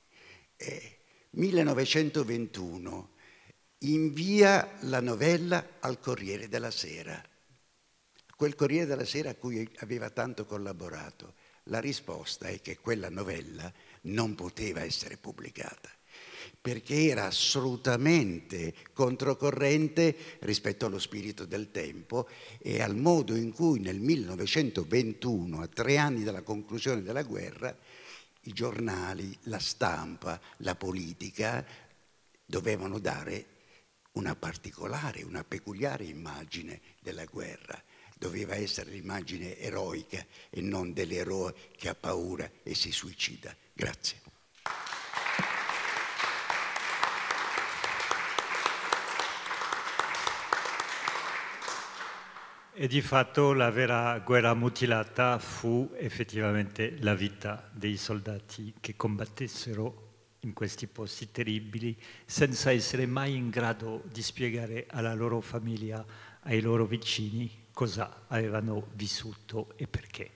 1921 invia la novella al Corriere della Sera, quel Corriere della Sera a cui aveva tanto collaborato. La risposta è che quella novella non poteva essere pubblicata, perché era assolutamente controcorrente rispetto allo spirito del tempo e al modo in cui nel 1921, a 3 anni dalla conclusione della guerra, i giornali, la stampa, la politica dovevano dare una particolare, una peculiare immagine della guerra. Doveva essere l'immagine eroica e non dell'eroe che ha paura e si suicida. Grazie. E di fatto la vera guerra mutilata fu effettivamente la vita dei soldati che combattessero in questi posti terribili senza essere mai in grado di spiegare alla loro famiglia, ai loro vicini, cosa avevano vissuto e perché.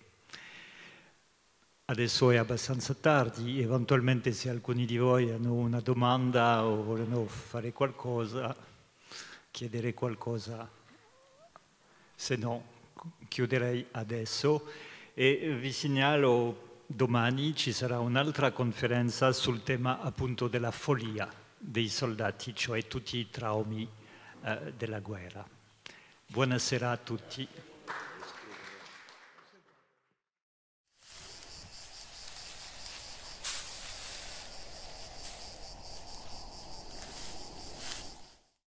Adesso è abbastanza tardi, eventualmente se alcuni di voi hanno una domanda o vogliono fare qualcosa, chiedere qualcosa, se no chiuderei adesso e vi segnalo domani ci sarà un'altra conferenza sul tema appunto della follia dei soldati, cioè tutti i traumi della guerra. Buonasera a tutti.